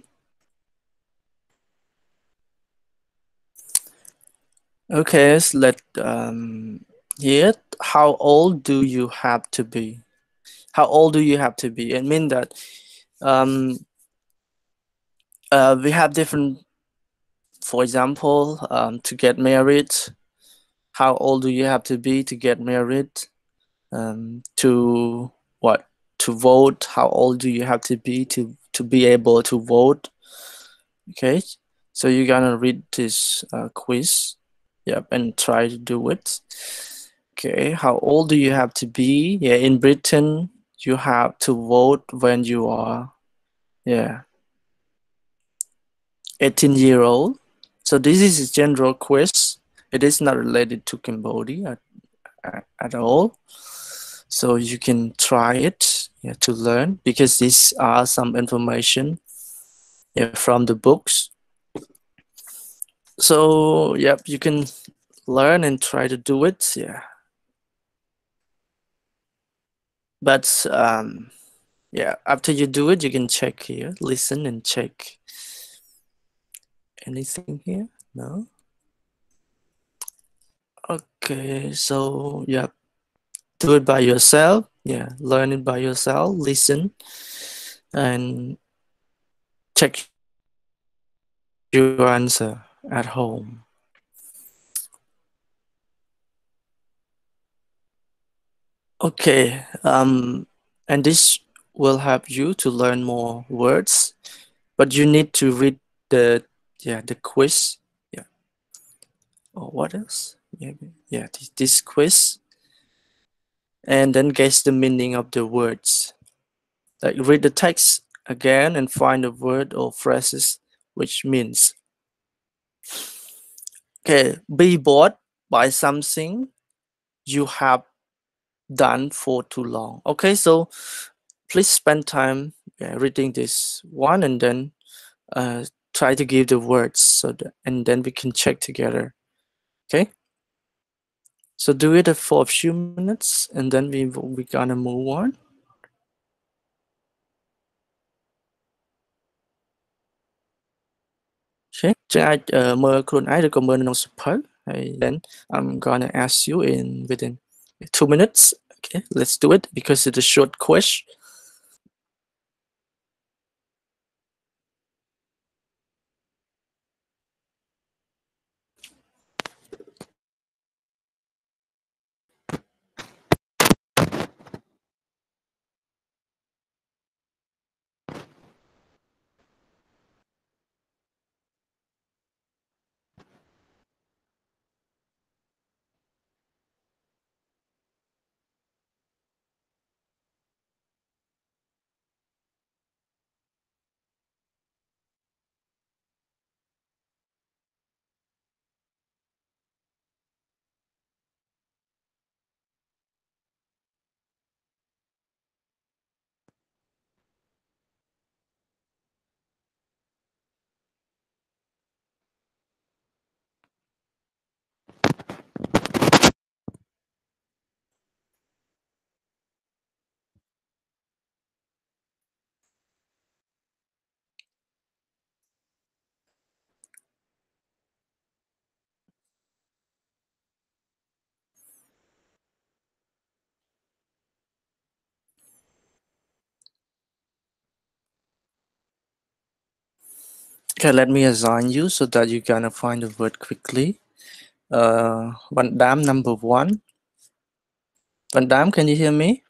okay so let um here how old do you have to be how old do you have to be it means that um uh we have different for example um to get married how old do you have to be to get married um to what to vote how old do you have to be to to be able to vote okay so you're gonna read this uh, quiz yep and try to do it okay how old do you have to be yeah in Britain you have to vote when you are yeah eighteen year old so this is a general quiz it is not related to Cambodia at, at, at all so you can try it yeah, to learn because these are some information yeah, from the books so yep you can learn and try to do it yeah but um yeah after you do it you can check here listen and check anything here no okay so yeah do it by yourself yeah learn it by yourself listen and check your answer at home Okay, um, and this will help you to learn more words, but you need to read the yeah the quiz. Yeah. Or what else? Yeah, yeah, this, this quiz, and then guess the meaning of the words. Like read the text again and find a word or phrases which means. Okay, be bored by something you have done for too long. Okay, so please spend time yeah, reading this one and then uh, try to give the words so that, and then we can check together. Okay, so do it for a few minutes and then we we gonna move on. Okay, chẳng ai uh, mơខ្លួនឯងឬក៏មើលនៅក្នុងសៀវភៅ ហើយ then I'm gonna ask you in within two minutes. Okay, let's do it because it's a short question. Okay, let me assign you so that you're gonna find the word quickly. Uh, Van Dam number one. Van Dam, can you hear me?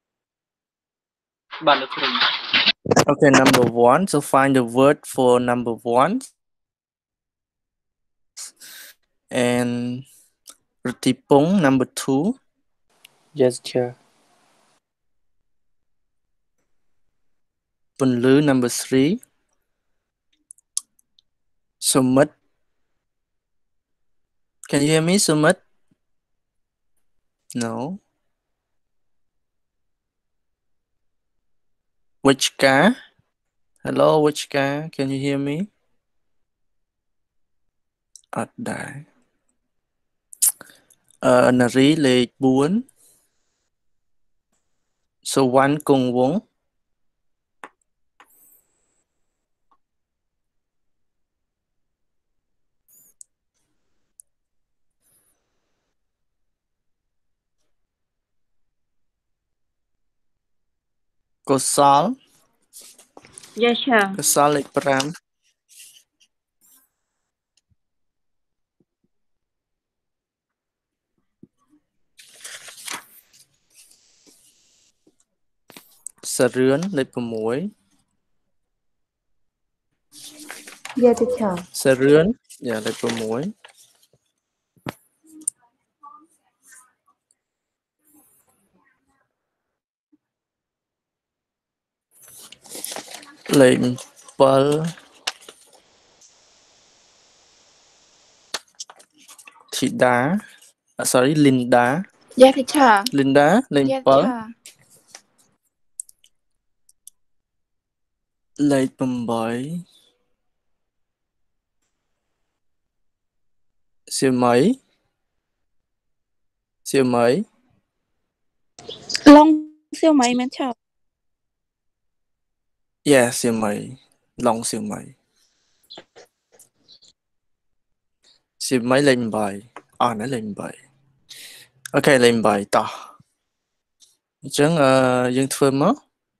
Okay, number one. So find the word for number one. And Ratipong, number two. Gesture. Punlu, number three. Sumit. Can you hear me, Sumit? No. Wichka? Hello, Wichka. Can you hear me? Ở đây. Uh, Nari lệ bốn. So one cùng vốn. Kosal. Yes, sir. Kosal lệ pram. Sa rươn lệ sáu. Yeah, teacher. Sa rươn, dạ lệ sáu. Lệ bảy. Thị đá. Uh, sorry, Linda. Yeah, teacher. Linda, lệ Yeah, bảy. teacher. Lệ bảy. Siêu mấy. Siêu mấy. Long siêu mấy men chào. Yeah, siêu mấy. Long siêu mấy. Siêu mấy lên bảy. À, nó lên bảy. Ok, lên bảy tỏ. Chẳng uh, dân thưa mất.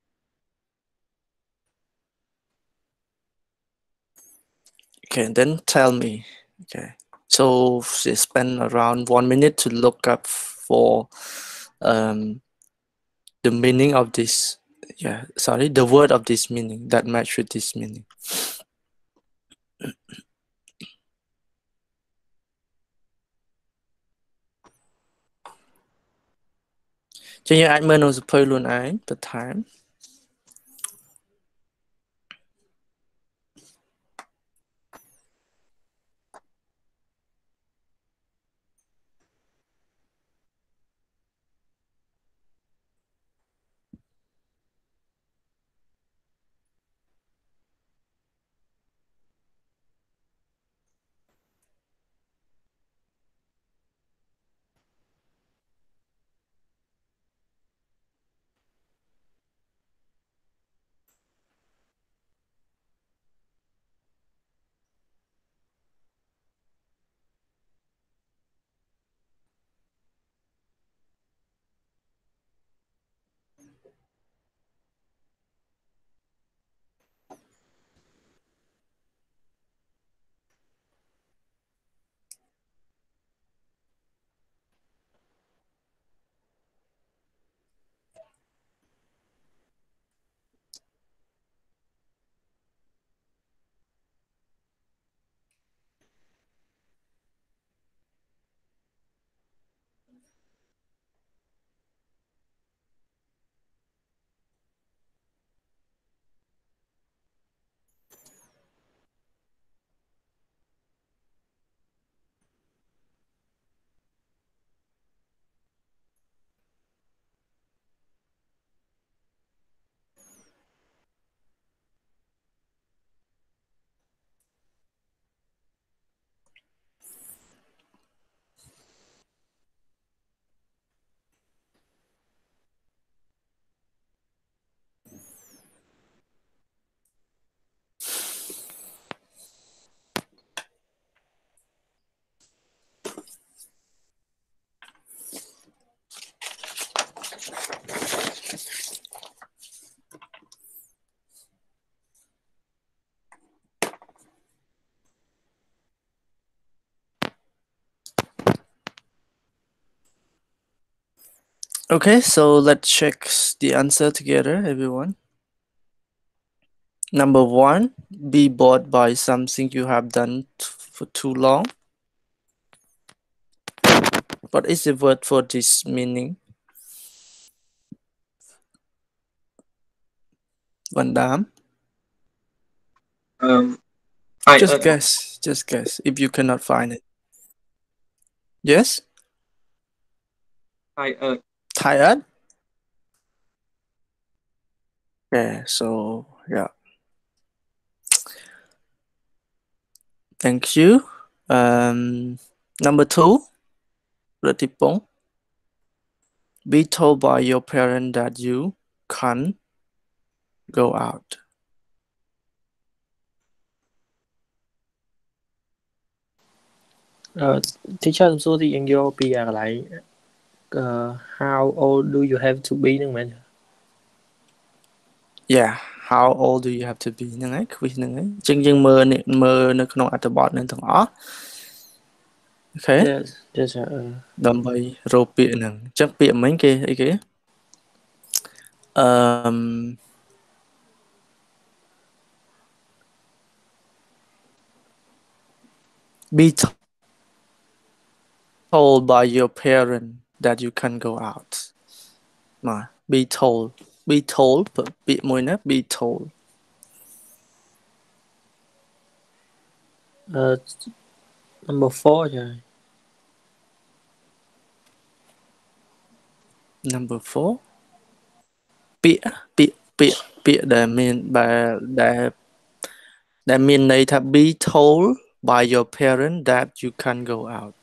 Okay, then tell me. Okay. So spend around one minute to look up for um, the meaning of this, yeah, sorry, the word of this meaning that match with this meaning. Cho như anh mới nói phơi luôn anh, the time. Okay, so let's check the answer together, everyone. Number one, be bored by something you have done for too long. What is the word for this meaning? Van Dam? Um, I Just uh, guess, just guess if you cannot find it. Yes? I uh, Tired? Yeah, so yeah. Thank you. Um, number two, Ratipong. Be told by your parent that you can't go out. Ờ, teacher số thì anh vô bây giờ lại uh, how old do you have to be nữa mà. Yeah, how old do you have to be? Nâng ấy, quiz nâng ấy. Chừng chừng mơ nè, mơ nè, không ăn bọt nên thằng ó. Okay. Yes, yes, uh, Đâm bay rô bịa nâng. Chắc bịa mấy kia, ấy kia. Um, be told by your parent that you can go out. Mà, be told. Be told, bị môi nè, be told. uh, number four trời. Number four. Bịa, bịa, bịa, bịa để mình, để, để, để mình này thà be told by your parent that you can go out.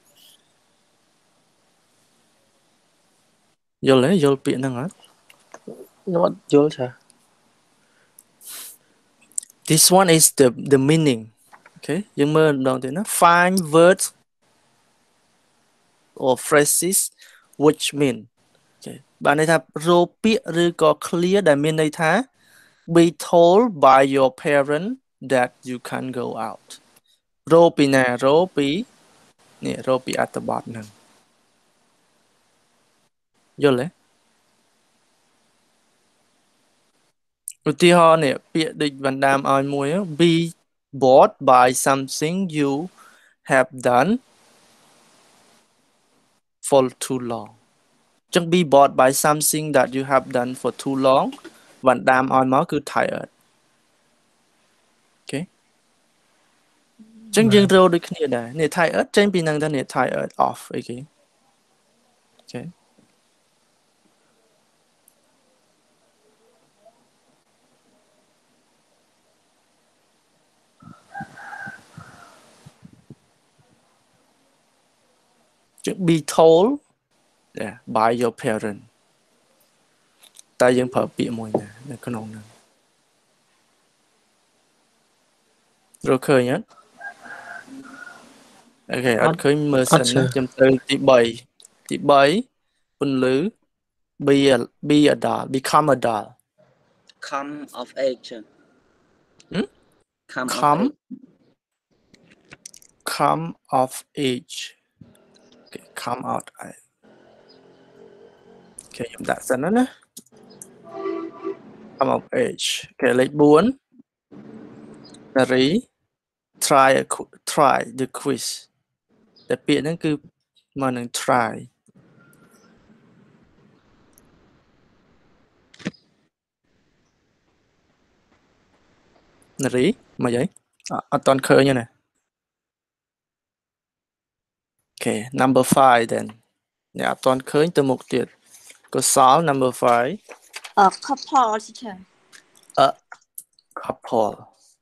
Vô lấy, vô bịa nâng á. Nó bắt vô trời. This one is the, the meaning. Okay, nhưng mà đầu tiên nó find words or phrases which mean. Okay. Bạn này thà rô bịa rư có clear để mean này thà be told by your parent that you can go out. Rô bì nè, rô bì nè, rô bì at the bottom nè. Vô lấy. ឧទាហរណ៍នេះពាក្យដូចបណ្ដាមឲ្យមួយ be bored by something you have done for too long ចឹង be bored by something that you have done for too long បណ្ដាមឲ្យមកគឺ tired អូខេចឹងយើងរកដូចគ្នាដែរនេះ tired ចេញពីនឹងទៅនេះ tired off អីគេអូខេចឹង be told yeah, by your parent តែយើងប្រើពាក្យមួយណានៅក្នុងហ្នឹងរកឃើញអត់អូខេអត់ឃើញមើលសិនណាខ្ញុំទៅទី3ទី3ពន្លឺ be a be a doll become a doll come of age hmm? come come of come of age okay, come out អូខេខ្ញុំដាក់សិនណា come of age អូខេលេខ4នារី try a, try the quiz តែពាក្យហ្នឹងគឺមកនឹង try នារីមកអីអត់តន់ឃើញទេណា Okay number five then អ្នកអត់តន់ឃើញទៅមុខទៀតកុសល number five a couple teacher a couple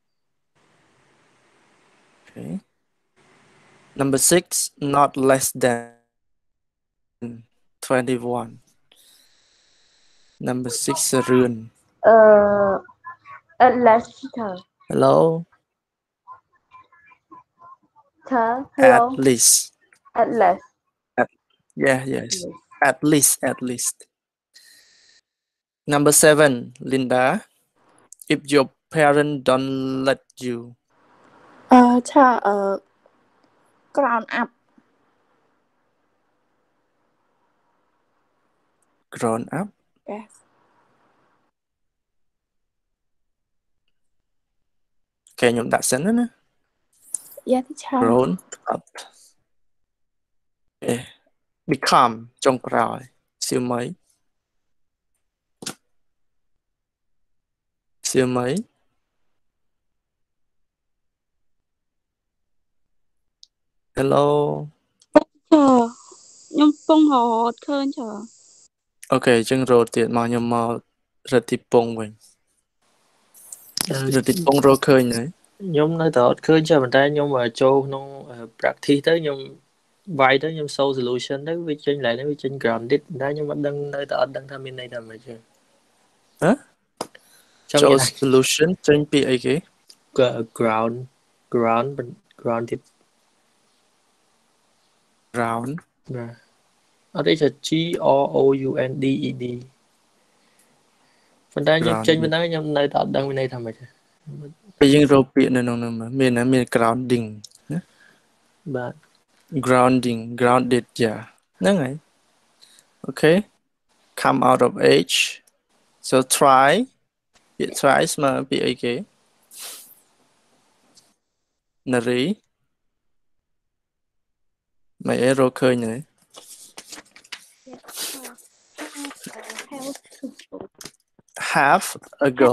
okay number six not less than twenty-one number six រឿន uh at last teacher hello teacher hello at least at last at, yeah yes at least at least number seven Linda if your parent don't let you uh cha uh grown up grown up yes okay ខ្ញុំដាក់សិនណា yeah teacher grown up okay become ចុងក្រោយសៀម័យសៀម័យ hello ខ្ញុំពងរត់ឃើញចាអូខេអញ្ចឹងរត់ទៀតមកខ្ញុំមករត់ទីពងវិញរត់ទីពងរកឃើញហើយខ្ញុំនៅតែអត់ឃើញចាប៉ុន្តែខ្ញុំចូលក្នុង practice ទៅខ្ញុំវាយទៅខ្ញុំ show solution ទៅវាចេញឡើងវាចេញ grounded តែខ្ញុំអត់ដឹងនៅតែអត់ដឹងថាមានន័យថាម៉េចទេហ៎ចូល solution ចេញពីអីគេ ground ground grounded ground បាទអត់ទេចា G R O U N D E D ប៉ុន្តែខ្ញុំចេញមិនដឹងខ្ញុំនៅតែអត់ដឹងមានន័យថាម៉េចទេពេលយើងរកពាក្យនៅក្នុងនោះមានណាមាន grounding ណាបាទ grounding grounded យ៉ាហ្នឹងហើយ okay come out of age so try it try ស្មើពីអីគេនារីមិនអីរកឃើញទេ half ago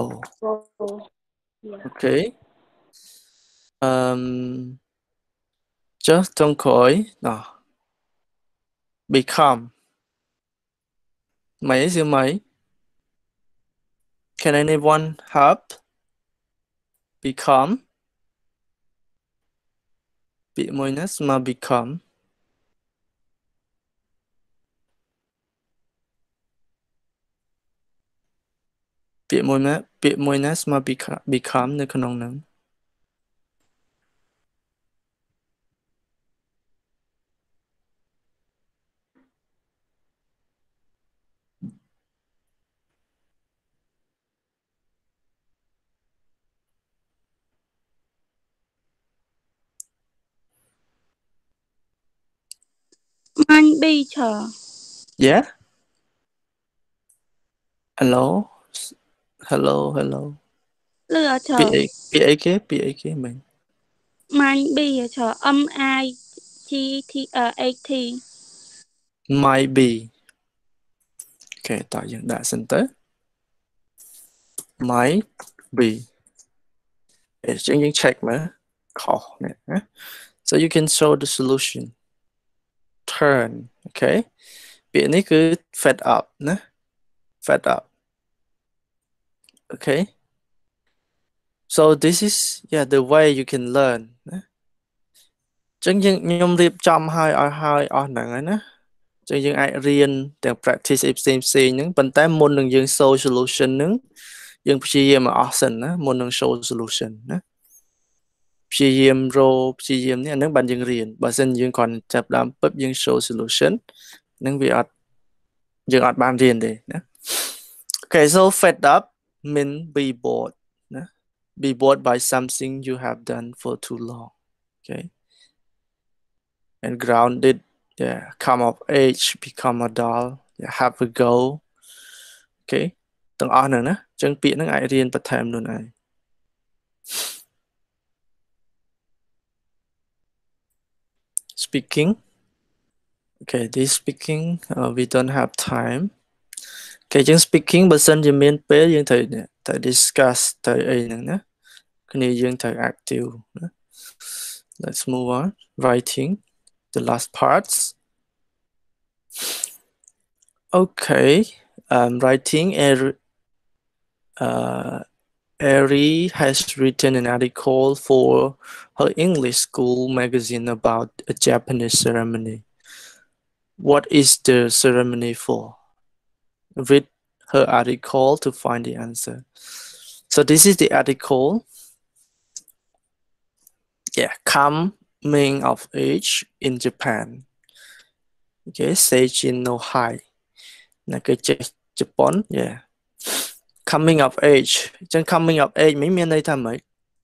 okay um just don't call no become mấy siêu mấy can anyone help become bị môi nét mà becomeពាក្យមួយណាពាក្យមួយណាស្មើ become នៅក្នុងហ្នឹង Mind be sure yeah hello Hello, hello. Lừa chờ. Bị bị ấy kế, bị ấy kế mình. Might be chờ. Âm I T T uh, A T. Might be. Okay, tạo dựng đại sinh tế. Might be. Để chứng những check mà. Khó nè. So you can show the solution. Turn. Okay. Bị này cứ fed up nè. Fed up. Okay. So this is yeah the way you can learn. Chẳng những nhóm riêng trong hai ở hai ở nặng nè. Chẳng những ai riêng để practice xem xem những vấn đề môn đừng những show solution những những chỉ mà option á môn đừng show solution á chỉ ro chỉ này những bạn những riêng bản thân những còn chập làm bắp những show solution những việc những ở ban riêng đấy nè. Okay, so fed up mean be bored. Be bored by something you have done for too long. Okay. And grounded, yeah, come of age, become a doll, yeah, have a goal. Okay. Từng ở nữa nè, chẳng bị nó ai riêng bắt thêm luôn này. Speaking. Okay, this speaking, uh, we don't have time. Okay, just speaking, but send you mean pay you thời thời discuss thời ấy nữa. Cái này you thời active. Let's move on. Writing, the last parts. Okay, um, writing. Er, uh, Ari has written an article for her English school magazine about a Japanese ceremony. What is the ceremony for? Read her article to find the answer. So this is the article. Yeah, coming of age in Japan. Okay, Seijin no Hai. Japan, yeah. Coming of age. Chẳng coming of age mấy miền đây tham mấy.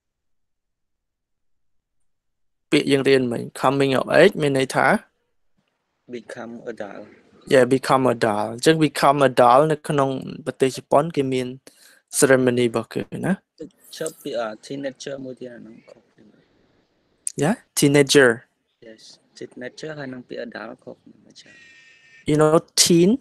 Bị dân riêng mình. Coming of age miền đây thả. Become adult. Yeah, become adult. Chẳng become adult nó không bật tế Japan cái miền ceremony bậc kìa nè. Chấp bị ở teenager một tí là nó có. Yeah, teenager. Yes, teenager hay nó bị adult có. You know, teen.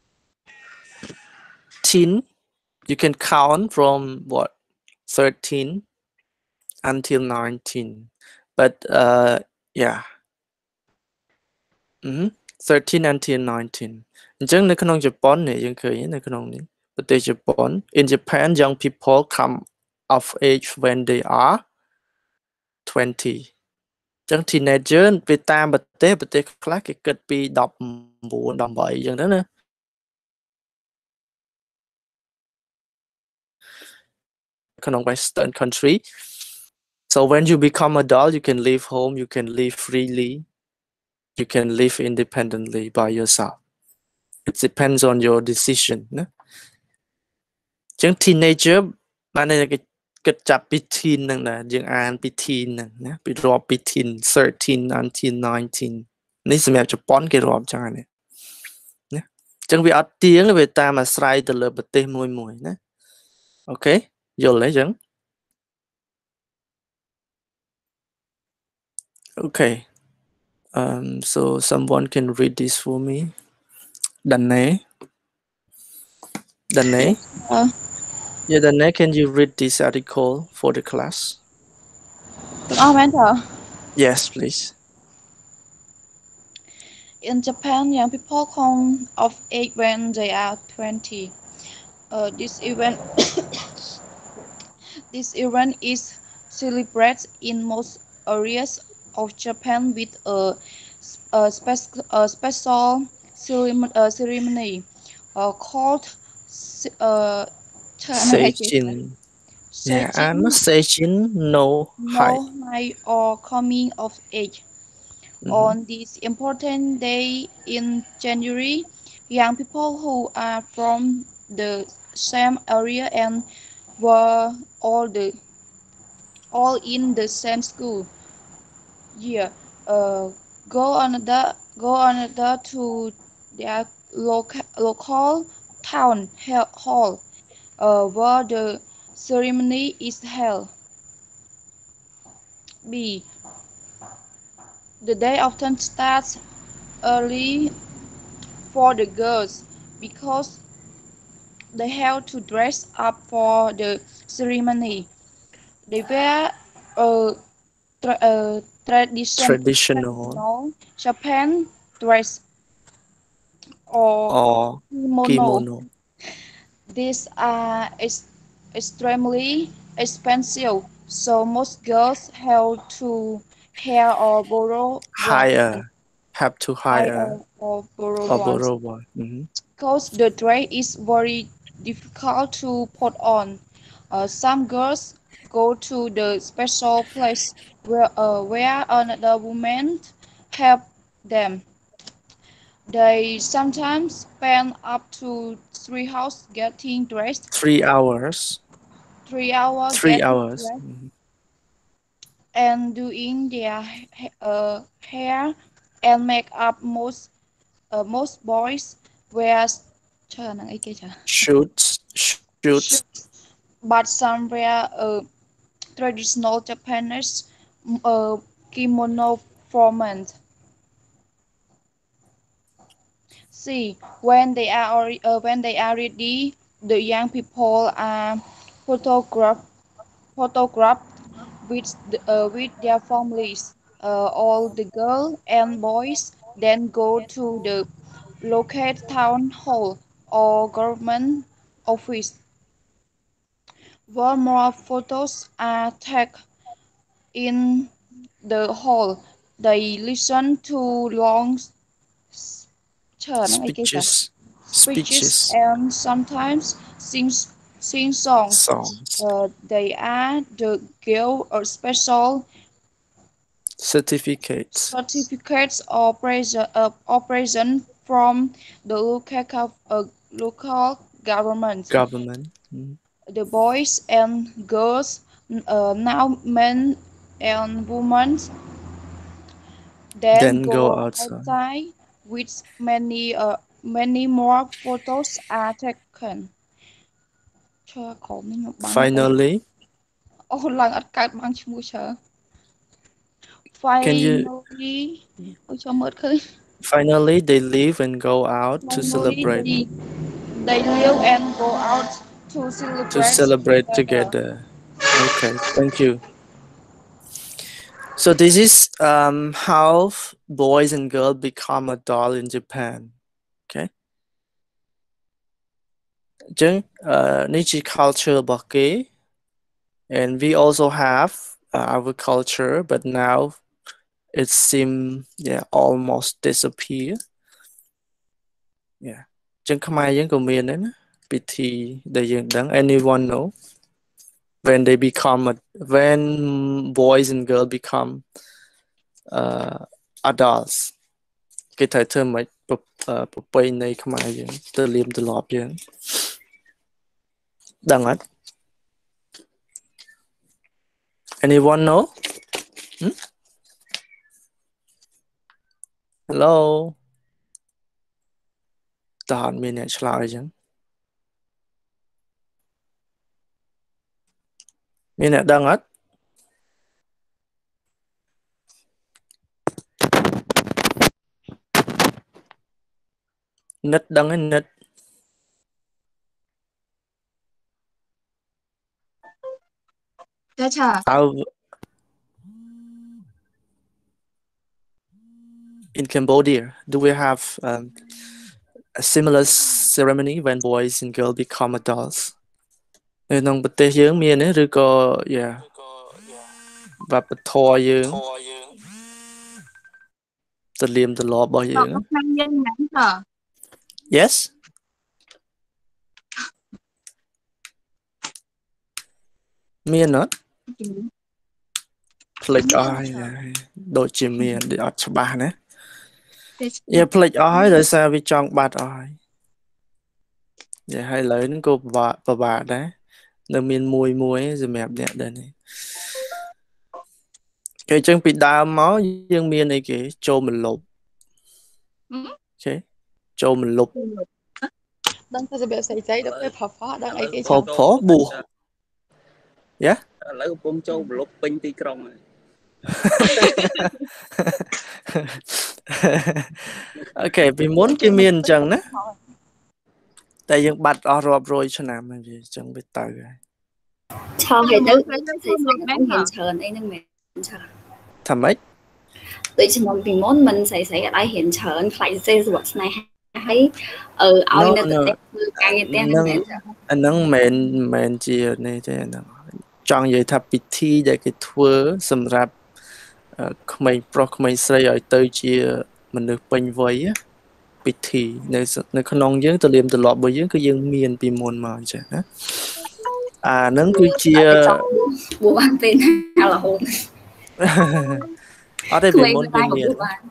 Teen. You can count from what? thirteen until nineteen. But uh, yeah. Mm-hmm. thirteen until nineteen. Chẳngในขนมญี่ปุ่นเนี่ยยังเคยในขนมนี้ประเทศญี่ปุ่น in Japan young people come of age when they are twenty. ចឹង teenager ไปตามប្រទេសប្រទេសខ្លះគេគិតពីnineteen 18ចឹងទៅណា ក្នុង Western country. So when you become adult, you can leave home, you can live freely, you can live independently by yourself. It depends on your decision. Chẳng teenager, bạn này là cái kết chạp bị teen nâng là dương an bị teen nâng, bị drop bị teen, thirteen until nineteen. Này sẽ mẹ cho bón cái drop chẳng hạn này. Chẳng vì ở tiếng về ta mà sài từ lỡ bật tê mùi mùi. Ok, vô lấy chẳng. Okay, um, so someone can read this for me. Dane. Dane. Uh, Yeah, Dane, can you read this article for the class? oh, mentor. Yes, please. In Japan, young people come of age when they are twenty. Uh, this event, this event is celebrated in most areas of Japan with a, a, spe- a special ceremony, uh, ceremony uh, called uh, Seijin. Yeah, I'm Seijin no Hai. no high or coming of age. Mm-hmm. On this important day in January, young people who are from the same area and were all the all in the same school. Yeah, uh, go another go another to their local local town hall uh, where the ceremony is held. B. The day often starts early for the girls because they have to dress up for the ceremony. They wear a, tra- a tradition, Traditional traditional Japan dress or or kimono. kimono. These are ex- extremely expensive, so most girls have to hire or borrow one. Hire. Have to hire Hire or borrow or one. borrow one. Mhm. Because the dress is very difficult to put on. Uh, some girls go to the special place where, uh, where another woman help them. They sometimes spend up to three hours getting dressed, Three hours. three hours Three getting hours. dressed Mhm. and doing their ha- uh, hair and makeup. Most uh, most boys wear chờ năng ấy kia chờ. Shoots. Shoots. Shoes, but some wear a traditional Japanese uh, kimono for men. See, when they are uh, when they are ready, the young people are photographed photographed with the, uh, with their families. Uh, all the girls and boys then go to the local town hall or government office where more photos are taken in the hall. They listen to long chờ nó ấy kia chờ. Speeches. Speeches Speeches. and sometimes sing sing songs. Songs. Uh, they are the give a special Certificates. certificates or present uh, or present from the local gov- uh, local government. Government. Mhm. The boys and girls, uh, now men and women, then Then go go outside. outside with many uh, many more photos are taken. Chờ khổ mình một bằng tay. Finally, Ô lần ít cắt bằng chung chờ. can you Finally, ôi cho mượt khơi. finally they leave and go out to Finally, celebrate they, they leave and go out to to celebrate celebrate together. together. Okay, thank you. So this is um, how f- boys and girls become a doll in Japan. Okay. Chứ, uh, Nichi culture bọc kế. And we also have uh, our culture, but now it seems yeah almost disappear. Yeah. Chứ Khmer vẫn còn miền đấy. pê tê they vẫn đang anyone know when they become a, when boys and girls become uh, adults. Cái thời thơ mấy bộ bay này Khmer vẫn từ liêm từ lọp vẫn đang hết. Anyone know? Hmm? Hello. Tao mình nàyឆ្លើយចឹង មានអ្នកដឹងអត់ Nítដឹងឯង Nít Thế chả? Out in Cambodia do we have um, a similar ceremony when boys and girls become adults នៅក្នុងប្រទេសយើងមានទេឬក៏ yeah វប្បធម៌យើងទលាមទម្លាប់របស់យើង Yes មានអត់ ផ្លេចអស់ហើយដូចជាមានដូចអត់ច្បាស់ណាយ៉ាផ្លេចអស់ហើយដោយសារវាចង់បាត់អស់ហើយយ៉ាហើយឥឡូវហ្នឹងក៏ពិបាកពិបាកដែរនៅមានមួយមួយសម្រាប់អ្នកដែរនេះគេអញ្ចឹងពីដើមមកយើងមានអីគេចូលមលប់អូខេចូលមលប់ đang ta sẽ bị sấy sấy được cái phở phở đang ấy cái phở phở bù yeah lấy bông châu lúc pin ti krong ok vì muốn cái miền chẳng đó tại dương bạch ở rộp rồi cho nam mà gì chẳng biết tới cho hay tới thầy sẽ hiện trường ấy nhưng mình thầm ấy ដូចឆ្នាំពីមុនមិនស្អីស្អីអត់ឲ្យរៀនច្រើនខ្លាចសេស្រួលស្នេហាហើយអឺឲ្យនៅតែធ្វើការងារទាំងហ្នឹងអាហ្នឹងមិនមែនជានេះទេហ្នឹងចង់និយាយថាពិធីដែលគេធ្វើសម្រាប់ក្មេងប្រុសក្មេងស្រីឲ្យទៅជាមនុស្សពេញវ័យពិធីនៅនៅក្នុងយើងទលាមទម្លាប់របស់យើងគឺយើងមានពីមុនមកអញ្ចឹងណាអាហ្នឹងគឺជាបួបានពេលណារហូតអត់ទេពីមុនគេមាន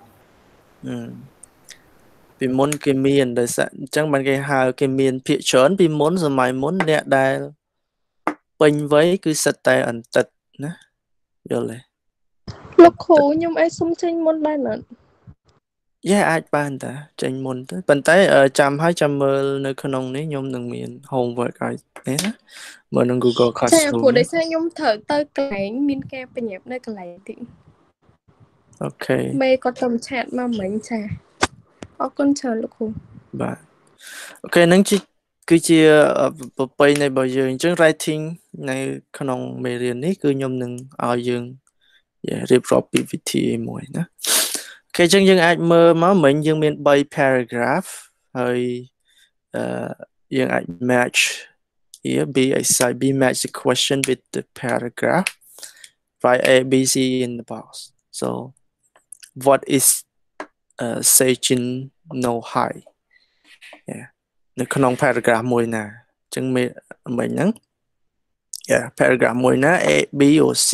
ពីមុនគេមានដោយសារអញ្ចឹងបានគេហៅគេមានភាគច្រើនពីមុនសម័យមុនអ្នកដែលពេញវ័យគឺសិតតែអន្តិតណាយល់ទេលោកគ្រូខ្ញុំអាចសុំចេញមុនបានអត់យេអាចបានតាចេញមុនទៅប៉ុន្តែចាំឲ្យចាំមើលនៅក្នុងនេះខ្ញុំនឹងមាន homework ឲ្យទេណាមើលក្នុង Google Classroom ចាព្រោះដោយសារខ្ញុំត្រូវទៅកន្លែងមានការបញ្ញាប់នៅកន្លែងទីអូខេមេគាត់ទៅឆាតមកមិញចាអរគុណច្រើនលោកគ្រូបាទអូខេហ្នឹងជាគឺជាប្រពៃណីរបស់យើងអញ្ចឹង writing នៅក្នុងមេរៀននេះគឺខ្ញុំនឹងឲ្យយើងរៀបរាប់ពីវិធីមួយណាអូខេអញ្ចឹងយើងអាចមើលមកមិញយើងមាន3 paragraph ហើយអឺយើងអាច match here B I say B match the question with the paragraph write A B C in the box so what is uh, Sejin no high yeah នៅក្នុង paragraph មួយណាអញ្ចឹងមិញហ្នឹង yeah paragraph មួយណា A B or C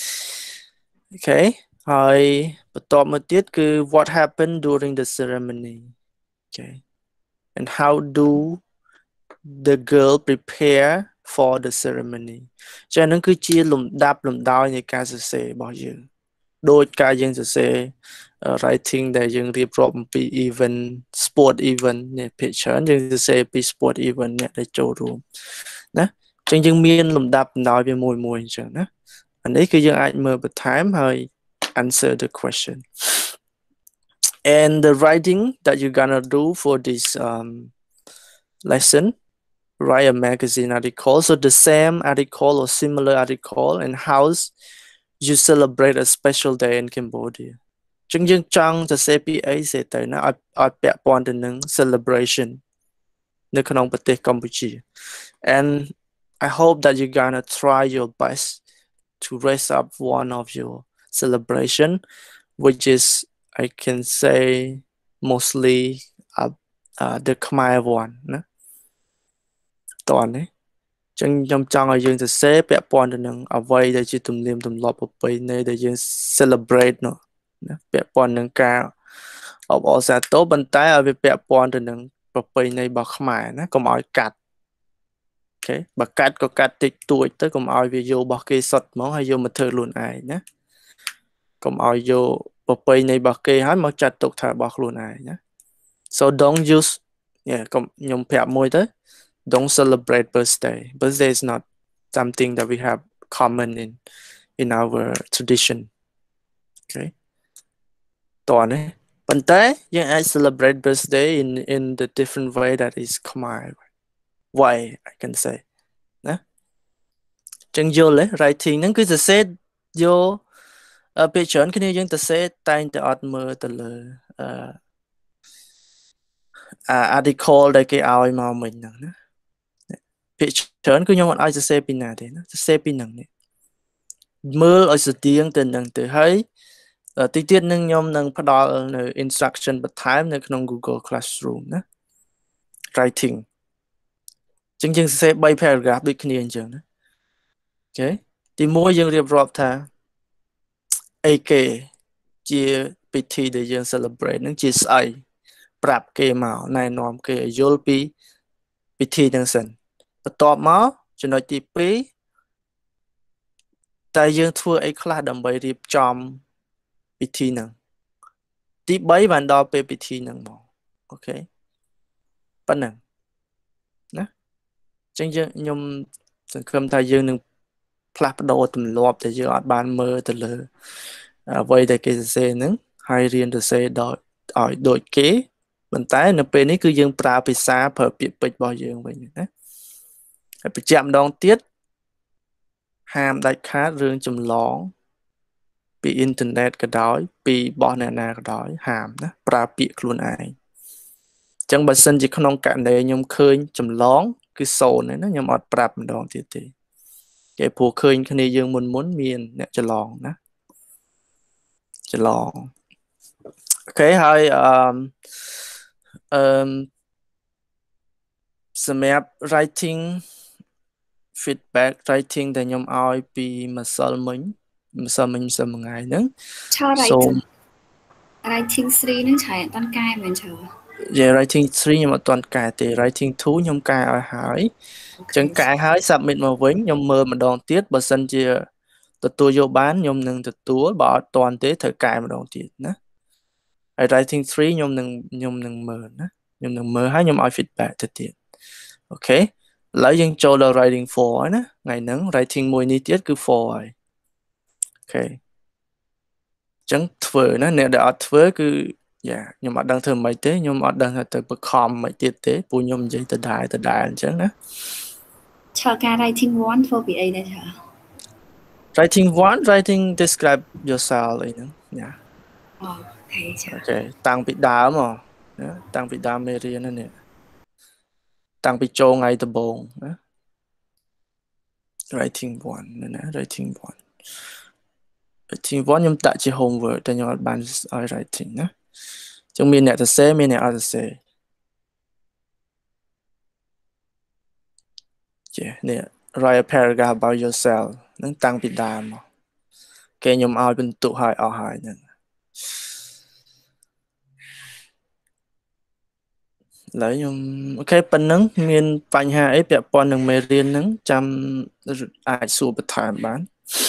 okay ហើយបន្តមកទៀតគឺ what happened during the ceremony okay and how do the girl prepare for the ceremony ចាហ្នឹងគឺជាលំដាប់លំដោយនៃការសរសេររបស់យើងដោយការយើងសរសេរ writing ដែលយើងរៀបរាប់អំពី event sport event នេះភាគច្រើនយើងសរសេរពី sport event អ្នកដែលចូលរួមណាអញ្ចឹងយើងមានលំដាប់លំដោយវាមួយមួយអញ្ចឹងណាអានេះគឺយើងអាចមើលបន្ថែមហើយ answer the question and the writing that you're gonna do for this um, lesson write a magazine article so the same article or similar article and how you celebrate a special day in Cambodia ចឹងយើងចង់សរសេរពីអីសេទៅណាឲ្យឲ្យពាក់ព័ន្ធទៅនឹង celebration នៅក្នុងប្រទេសកម្ពុជា and I hope that you're gonna try your best to raise up one of your celebration which is I can say mostly uh, uh, the Khmer one ណាតោះនេះចឹងខ្ញុំចង់ឲ្យយើងសរសេរពាក់ព័ន្ធទៅនឹងអ្វីដែលជាទំនៀមទម្លាប់ប្រពៃណីដែលយើង celebrate នោះណាពាក់ព័ន្ធនឹងការអបអរសាទរប៉ុន្តែឲ្យវាពាក់ព័ន្ធទៅនឹងប្រពៃណីរបស់ខ្មែរណាកុំឲ្យកាត់អូខេបើកាត់ក៏កាត់តិចតួចទៅកុំឲ្យវាយករបស់គេសុទ្ធហ្មងហើយយកមកធ្វើខ្លួនឯងណាកុំឲ្យយកប្រពៃណីរបស់គេហើយមកចាត់ទុកថារបស់ខ្លួនឯងណា so don't use yeah កុំខ្ញុំប្រាប់មួយទៅdon't celebrate birthday birthday is not something that we have common in in our tradition okay តោះនេះប៉ុន្តែយើងអាច celebrate birthday in in the different way that is Khmer way I can say ណាចឹងយល់ទេ writing ហ្នឹងគឺសរសេរយកពេលច្រើនគ្នាយើងសរសេរតែងតែអត់មើលទៅលើអឺ article ដែលគេឲ្យមកមិញហ្នឹងណាភាគច្រើនគឺខ្ញុំអត់ឲ្យសរសេរពីណាទេណាសរសេរពីហ្នឹងនេះមើលឲ្យស្ទៀងទៅនឹងទៅហើយតិចទៀតនឹងខ្ញុំនឹងផ្ដល់នៅ instruction បន្ថែមនៅក្នុង Google Classroom ណា writing អញ្ចឹងយើងសរសេរ3 paragraph ដូចគ្នាអញ្ចឹងណាអូខេទី1យើងរៀបរាប់ថាអីគេជាពិធីដែលយើង celebrate នឹងជាស្អីប្រាប់គេមកណែនាំគេឲ្យយល់ពីពិធីហ្នឹងសិនបន្ទាប់មកចំណុចទី2តើយើងធ្វើអីខ្លះដើម្បីរៀបចំពិធីហ្នឹងទី3បានដល់ពេលពិធីហ្នឹងមកអូខេប៉ុណ្ណឹងចឹងយើងខ្ញុំសង្ឃឹមថាយើងនឹងផ្លាស់ប្ដូរទម្លាប់ដែលយើងអត់បានមើលទៅលើអ្វីដែលគេសរសេរហ្នឹងហើយរៀនសរសេរដល់ឲ្យដូចគេប៉ុន្តែនៅពេលនេះគឺយើងប្រើភាសាប្រើពាក្យពេចន៍របស់យើងវិញណាហើយបញ្ជាក់ម្ដងទៀតហាមដាច់ខាតរឿងចម្លងពីអ៊ីនធឺណិតក៏ដោយពីបោះអ្នកណាក៏ដោយហាមណាប្រើពាក្យខ្លួនឯងអញ្ចឹងបើសិនជាក្នុងករណីខ្ញុំឃើញចម្លងគឺសូន្យណាខ្ញុំអត់ប្រាប់ម្ដងទៀតទេគេព្រោះឃើញគ្នាយើងមុនមុនមានអ្នកច្រឡងណាច្រឡងអូខេហើយអឺអឺសម្រាប់ writing feedback writing ដែលខ្ញុំឲ្យពីម្សិលមិញម្សិលមិញម្សិលមួយថ្ងៃហ្នឹងសូម writing three ហ្នឹងឆ្លៃអត់តាន់កែមែនchứ Yeah writing three ខ្ញុំអត់តាន់កែទេ writing two ខ្ញុំកែឲ្យហើយអញ្ចឹងកែហើយ submit មកវិញខ្ញុំមើលម្ដងទៀតបើសិនជាទទួលយកបានខ្ញុំនឹងទទួលបើអត់តាន់ទេត្រូវកែម្ដងទៀតណាហើយ writing three ខ្ញុំនឹងខ្ញុំនឹងមើលណាខ្ញុំនឹងមើលហើយខ្ញុំឲ្យ feedback ទៅទៀតអូខេឥឡូវយើងចូលដល់ writing four ហើយណាថ្ងៃហ្នឹង writing មួយនេះទៀតគឺ four ហើយអូខេអញ្ចឹងធ្វើណាអ្នកដែលអត់ធ្វើគឺយ៉ាខ្ញុំអត់ដឹងធ្វើមិនទេខ្ញុំអត់ដឹងថាទៅបខំមិនទៀតទេព្រោះខ្ញុំនិយាយដដែលដដែលអញ្ចឹងណាឆើការ writing one ធ្វើពីអីដែរឆើ writing one writing describe yourself អីហ្នឹងយ៉ាអូខេឆើអូខេតាំងពីដើមមកណាតាំងពីដើមមេរៀនណានេះតាំងពីចូលថ្ងៃដំបូងណា writing one ណា writing one writing one ខ្ញុំដាក់ជា homework តែខ្ញុំអត់បានឲ្យ writing ណាចឹងមានអ្នកសរសេរមានអ្នកអត់សរសេរចេះនេះ write a paragraph about yourself នឹងតាំងពីដើមមកគេខ្ញុំឲ្យបន្ទុកឲ្យអស់ហើយហ្នឹងឡើយខ្ញុំអូខេប៉ុណ្ណឹងមានបញ្ហាអីពាក់ព័ន្ធនឹងមេរៀនហ្នឹងចាំអាចសួរបន្ថែមបាន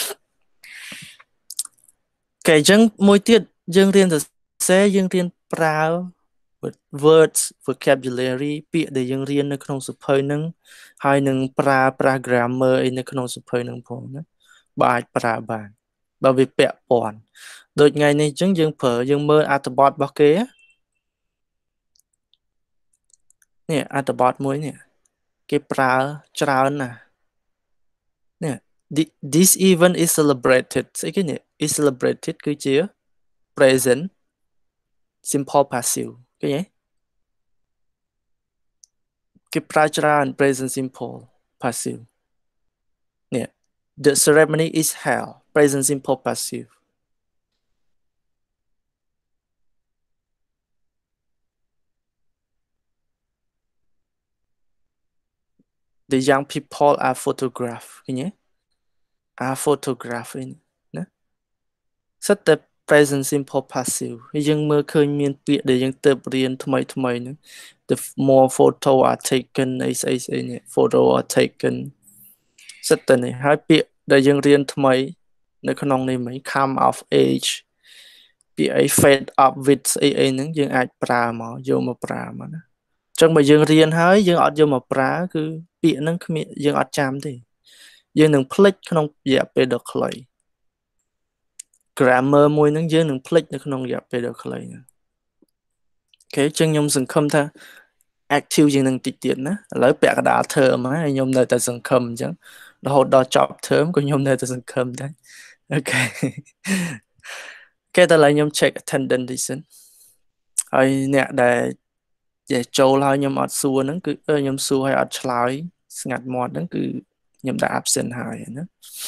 គេអញ្ចឹងមួយទៀតយើងរៀនសរសេរយើងរៀនប្រើ words vocabulary ពាក្យដែលយើងរៀននៅក្នុងសៀវភៅហ្នឹងហើយនឹងប្រើប្រាស់ grammar អីនៅក្នុងសៀវភៅហ្នឹងផងណាបើអាចប្រើបានបើវាពាក់ព័ន្ធដូចថ្ងៃនេះអញ្ចឹងយើងប្រើយើងមើលអត្ថបទរបស់គេនេះអត្ថបទមួយនេះគេប្រើច្រើនណាស់នេះ this event is celebrated ស្អីគេនេះ is celebrated គឺជា present simple passive ឃើញទេគេប្រើច្រើន present simple passive នេះ the ceremony is held present simple passive the young people are photographed ឃើញទេ are photographed ណាសិតតែ present simple passive យើងមើលឃើញមានពាក្យដែលយើងទៅរៀនថ្មីថ្មីហ្នឹង the more photo are taken អីស្អីស្អីនេះ photo are taken សិតតែនេះហើយពាក្យដែលយើងរៀនថ្មីនៅក្នុងនេះមិញ come of age ពាក្យអី fed up with ស្អីអីហ្នឹងយើងអាចប្រើមកយកមកប្រើមកណាអញ្ចឹងបើយើងរៀនហើយយើងអត់យកមកប្រើគឺពាក្យហ្នឹងគ្មានយើងអត់ចាំទេយើងនឹងភ្លេចក្នុងរយៈពេលដ៏ខ្លី grammar មួយហ្នឹងយើងនឹងភ្លេចនៅក្នុងរយៈពេលដ៏ខ្លីហ្នឹងអូខេចឹងខ្ញុំសង្ឃឹមថា active ជាងនឹងតិចទៀតណាឥឡូវពាក់កណ្ដាល term ហើយខ្ញុំនៅតែសង្ឃឹមអញ្ចឹងរហូតដល់ចប់ term ក៏ខ្ញុំនៅតែសង្ឃឹមដែរអូខេគេតើឡើយខ្ញុំ check attendance ទីសិនហើយអ្នកដែលចូលហើយខ្ញុំអត់សួរហ្នឹងគឺខ្ញុំសួរហើយអត់ឆ្លើយស្ងាត់មាត់ហ្នឹងគឺខ្ញុំដាក់ absent ហើយណា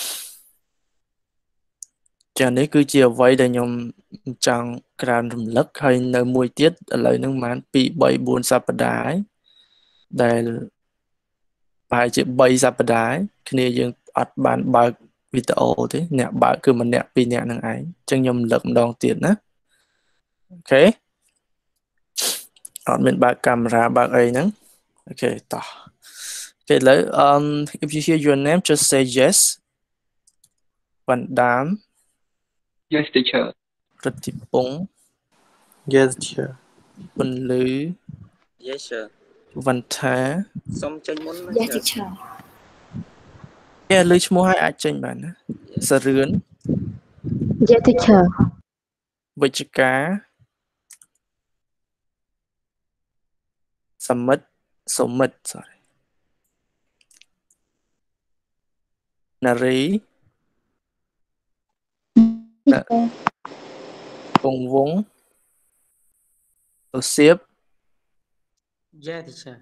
ចានេះគឺជាអ្វីដែលខ្ញុំចង់ក្រើនរំលឹកហើយនៅមួយទៀតឥឡូវហ្នឹងប្រហែលtwo three fourសប្តាហ៍ដែលប្រហែលជាthreeសប្តាហ៍គ្នាយើងអត់បានបើកវីដេអូទេអ្នកបើកគឺម្នាក់ពីរនាក់នឹងឯងអញ្ចឹងខ្ញុំរំលឹកម្ដងទៀតណាអូខេអត់មានបើកកាមេរ៉ាបើកអីហ្នឹងអូខេតោះអូខេឥឡូវ um if you hear your name just say yes បណ្ដាម Yes teacher រតិពង Yes teacher ពន្លឺ Yes sir Văn Thá. Xong chân muốn Yes, teacher. Yeah, lưuឈ្មោះឲ្យអាចចេញបានណាសរឿន Yes, teacher. វិជ្ជការសមិទ្ធសុមិត្ត sorry នារីពងវងសុសៀប Yes, teacher.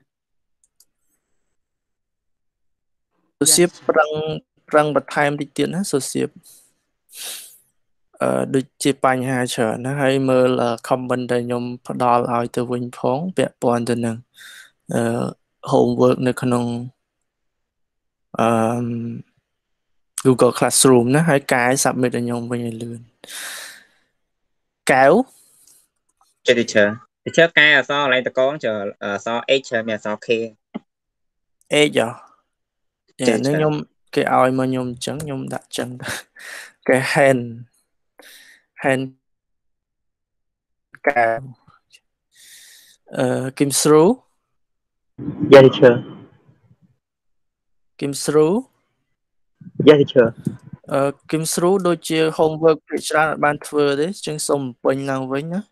សុសៀបប្រឹងប្រឹងបន្ថែមតិចទៀតណាសុសៀបអឺដូចជាបញ្ហាច្រើនណាហើយមើល comment ដែលខ្ញុំផ្ដល់ឲ្យទៅវិញផងពាក់ព័ន្ធទៅនឹងអឺ homework នៅក្នុងអឺ Google Classroom ណាហើយកែ submit ឲ្យខ្ញុំវិញឲ្យលឿនកែវ teacher teacher កែអក្សរកន្លែងតកងchờអក្សរ H មានអក្សរ K H ហ៎ចានេះខ្ញុំគេឲ្យមកខ្ញុំអញ្ចឹងខ្ញុំដាក់អញ្ចឹងគេ hand hand កែវអឺ Kim Sru Yes, teacher. Kim Sru Yes, teacher. អឺ Kim Sru ដូចជា homework ភាគច្រើនអត់បានធ្វើទេចឹងសូមបំពេញឡើងវិញណា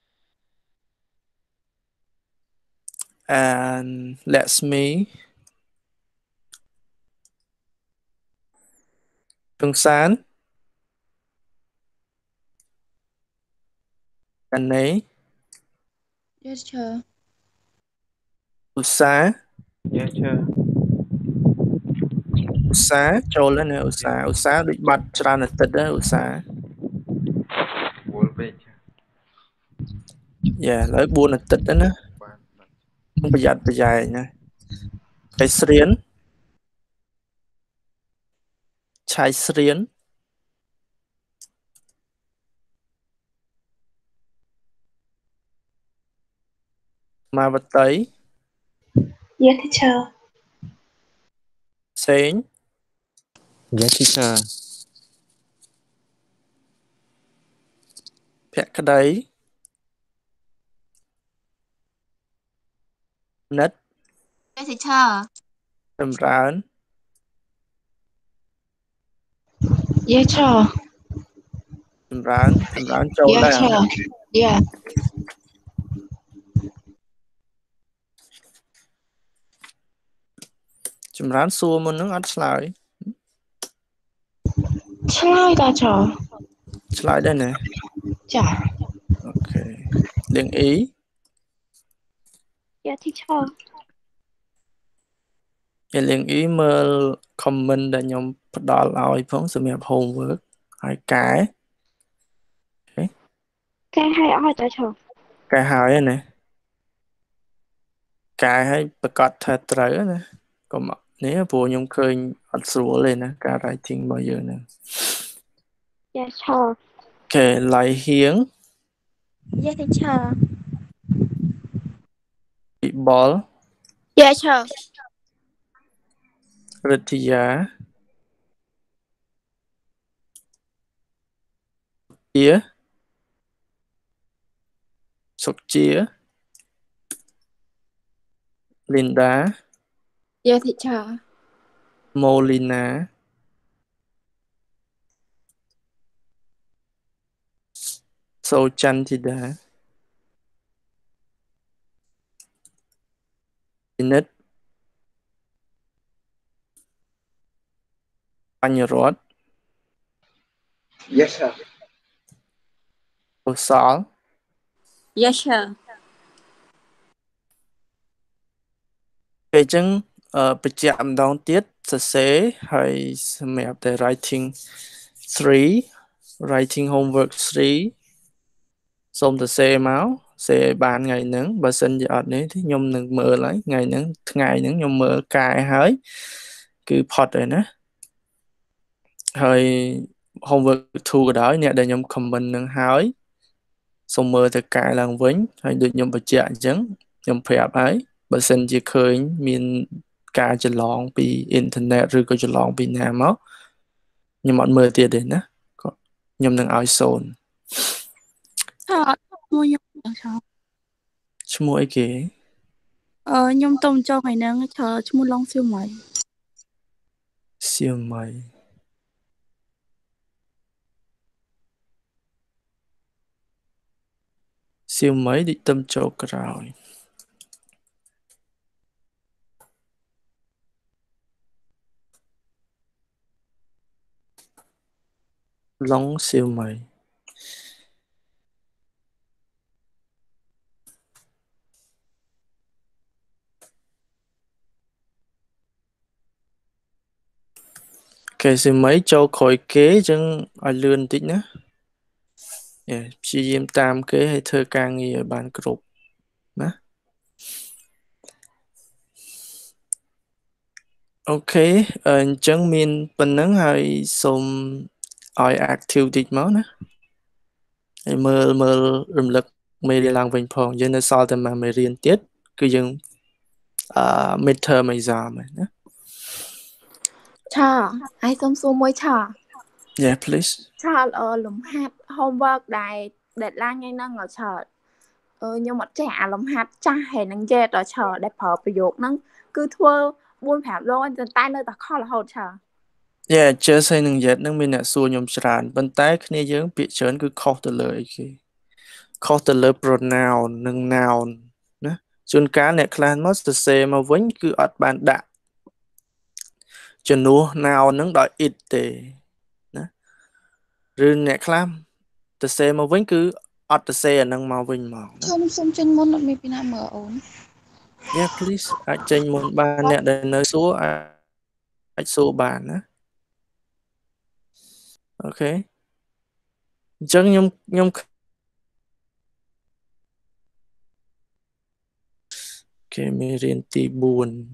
and let's me ទងសាន and ណេ Yes, teacher. ឧស្សាហ៍ Yes, teacher. ឧស្សាហ៍ចូលហើយណាឧស្សាហ៍ឧស្សាហ៍ដូចបាត់ច្រើនអាទិត្យដែរឧស្សាហ៍ Yeah ឡើយបួនអាទិត្យដែរណាប្រយ័ត្នប្រយែងណាហើយស្រៀនឆៃស្រៀនមាវតី Yes, teacher. សេង Yes, teacher. ភក្តីនិត Yes, teacher. ចម្រើន Yes, teacher. ចម្រើនចម្រើនចូល Yes, ដែរ teacher. Yeah. ចម្រើនសួរមុនហ្នឹងអត់ឆ្លើយឆ្លើយតាចោឆ្លើយដែរណាចាអូខេលៀងអ៊ី Yes, teacher. យាលៀងអ៊ីមើល comment ដែលខ្ញុំផ្ដល់ឲ្យផងសម្រាប់ homework ហើយកែ Cái hay ỏiតាចោកែហើយណាកែហើយប្រកាសថាត្រូវណាកុំនេះព្រោះខ្ញុំឃើញអត់ស្រួលទេណាការ writing របស់យើងហ្នឹង Yes, teacher. អូខេឡៃហៀង Yes, teacher. ពិបល Yes, teacher. រិទ្ធាយាជាសុកជា Linda Yes, teacher. Molina Sochantida Init Panyarod Yes, sir. Osal Yes, teacher. ពេលអញ្ចឹងបញ្ជាក់ម្ដងទៀតសរសេរហើយសម្រាប់តែ writing three writing homework three សូមសរសេរមកសេរឲ្យបានថ្ងៃហ្នឹងបើសិនជាអត់នេះthìខ្ញុំនឹងមើលហើយថ្ងៃហ្នឹងថ្ងៃហ្នឹងខ្ញុំមើលកែហើយគឺផុតហើយណាហើយ homework two ក៏ដោយអ្នកដែលខ្ញុំ comment នឹងហើយសូមមើលទៅកែឡើងវិញហើយដូចខ្ញុំបញ្ជាក់អញ្ចឹងខ្ញុំប្រាប់ហើយបើសិនជាឃើញមានការច្រឡំពីអ៊ីនធឺណិតឬក៏ច្រឡំពីណាមកខ្ញុំអត់មើលទៀតទេណាក៏ខ្ញុំនឹងឲ្យសូន Ờ, mua nhung được sao? ឈ្មោះអីគេ Ờ, Ờ, nhung tôm cho ngày nắng chờ chung long siêu mày. Siêu mày. Siêu mấy đi tâm cho rồi. Long siêu mày. Cái siêu mấy cho khỏi kế chẳng ai lươn tích nhá. Yeah, chị diêm tam kế hay thơ ca nghi ở bàn group. Đó. Ok, uh, chẳng mình bình nắng hay xông ai activity máu nè. Mơ mơ rùm lực mê đi lang vinh phong dân ở sau tầm mà mê riêng tiết cứ dừng uh, midterm exam nè. Chà, ai xong xô môi chà. Yeah, please. Chà, ờ, lùm hạt homework đài deadline ngay năng ở chờ. Ờ, nhưng mà trả lùm hạt chà hề năng dệt ở chờ đẹp hợpประโยค năng cứ thua buôn phạm lô anh chân tay nơi ta khó là hồn chờ. Yeah, just hay năng dệt năng mình nè xua nhôm tràn bên tay khi này dưỡng bị chớn cứ khó từ lời khi khó từ lời pronoun năng noun nè. Chôn cá nè clan must the same mà vẫn cứ ọt bàn đạ chân nô nào nâng đòi ít tề nè. Rồi nè clan the same mà vẫn cứ ọt the same nâng màu vinh màu nè. Không xong chân môn mình bị nào mở ổn. Yeah, please. Ai chênh môn ba nè để nơi số ai số bàn nè. Ok. Chẳng nhông nhông cái mê riêng tì buồn.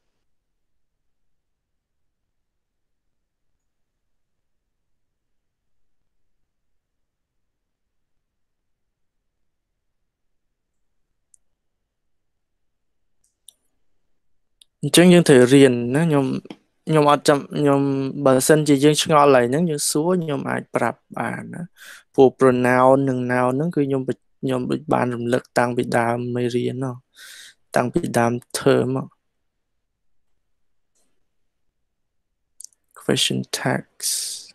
Chẳng những thể riêng nó nhông nhông ở chậm nhông bà sân chỉ dương ngó lại nó như số nhông ai prap bàn á. Phụ pronoun nâng nào nó cứ nhông bịch nhông bịch bàn rùm lực tăng bị đàm mê riêng nó. Tăng bị đàm thơm á. Question tags.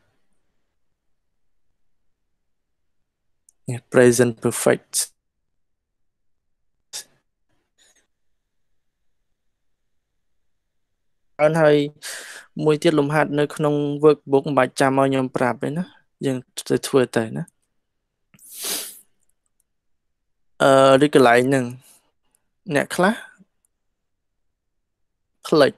Yeah, present perfect. Anh hơi mùi tiết lùm hạt nơi không workbook bài chăm ao nhầm prap ấy nó nhưng tôi thua tới nó ờ đi cái lại nâng nè class click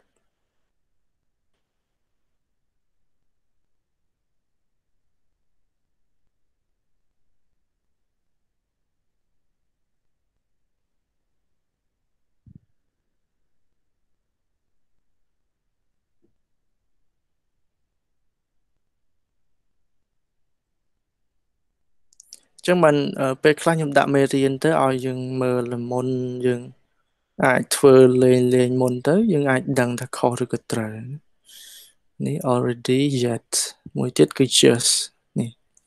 chứ mình ở bên class nhầm đã mê riêng tới ao dừng mờ là môn dừng ai thua lên lên môn tới nhưng ai đăng ta khó được cái trời ní already yet mùi tiết cứ just nè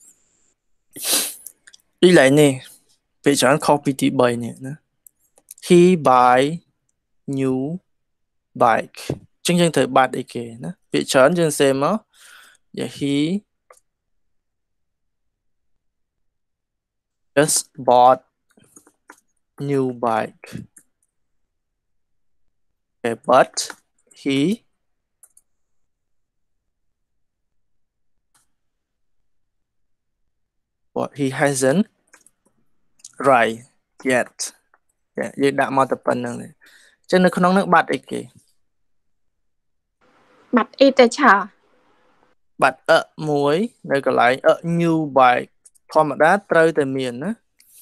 đi lại nè bây giờ anh copy tí bài nè he buy new bike chứng chân thời bát ấy kì nè bây giờ anh chân xem á yeah, he just bought new bike. Okay, but he but he hasn't ride yet. Yeah, you đã mà tập phần này. Cho nên không nước bát ấy kì. Bạch y tế chờ. Bát ở muối nơi còn lại ở new bike. Thôi mà đã trơi từ miền á.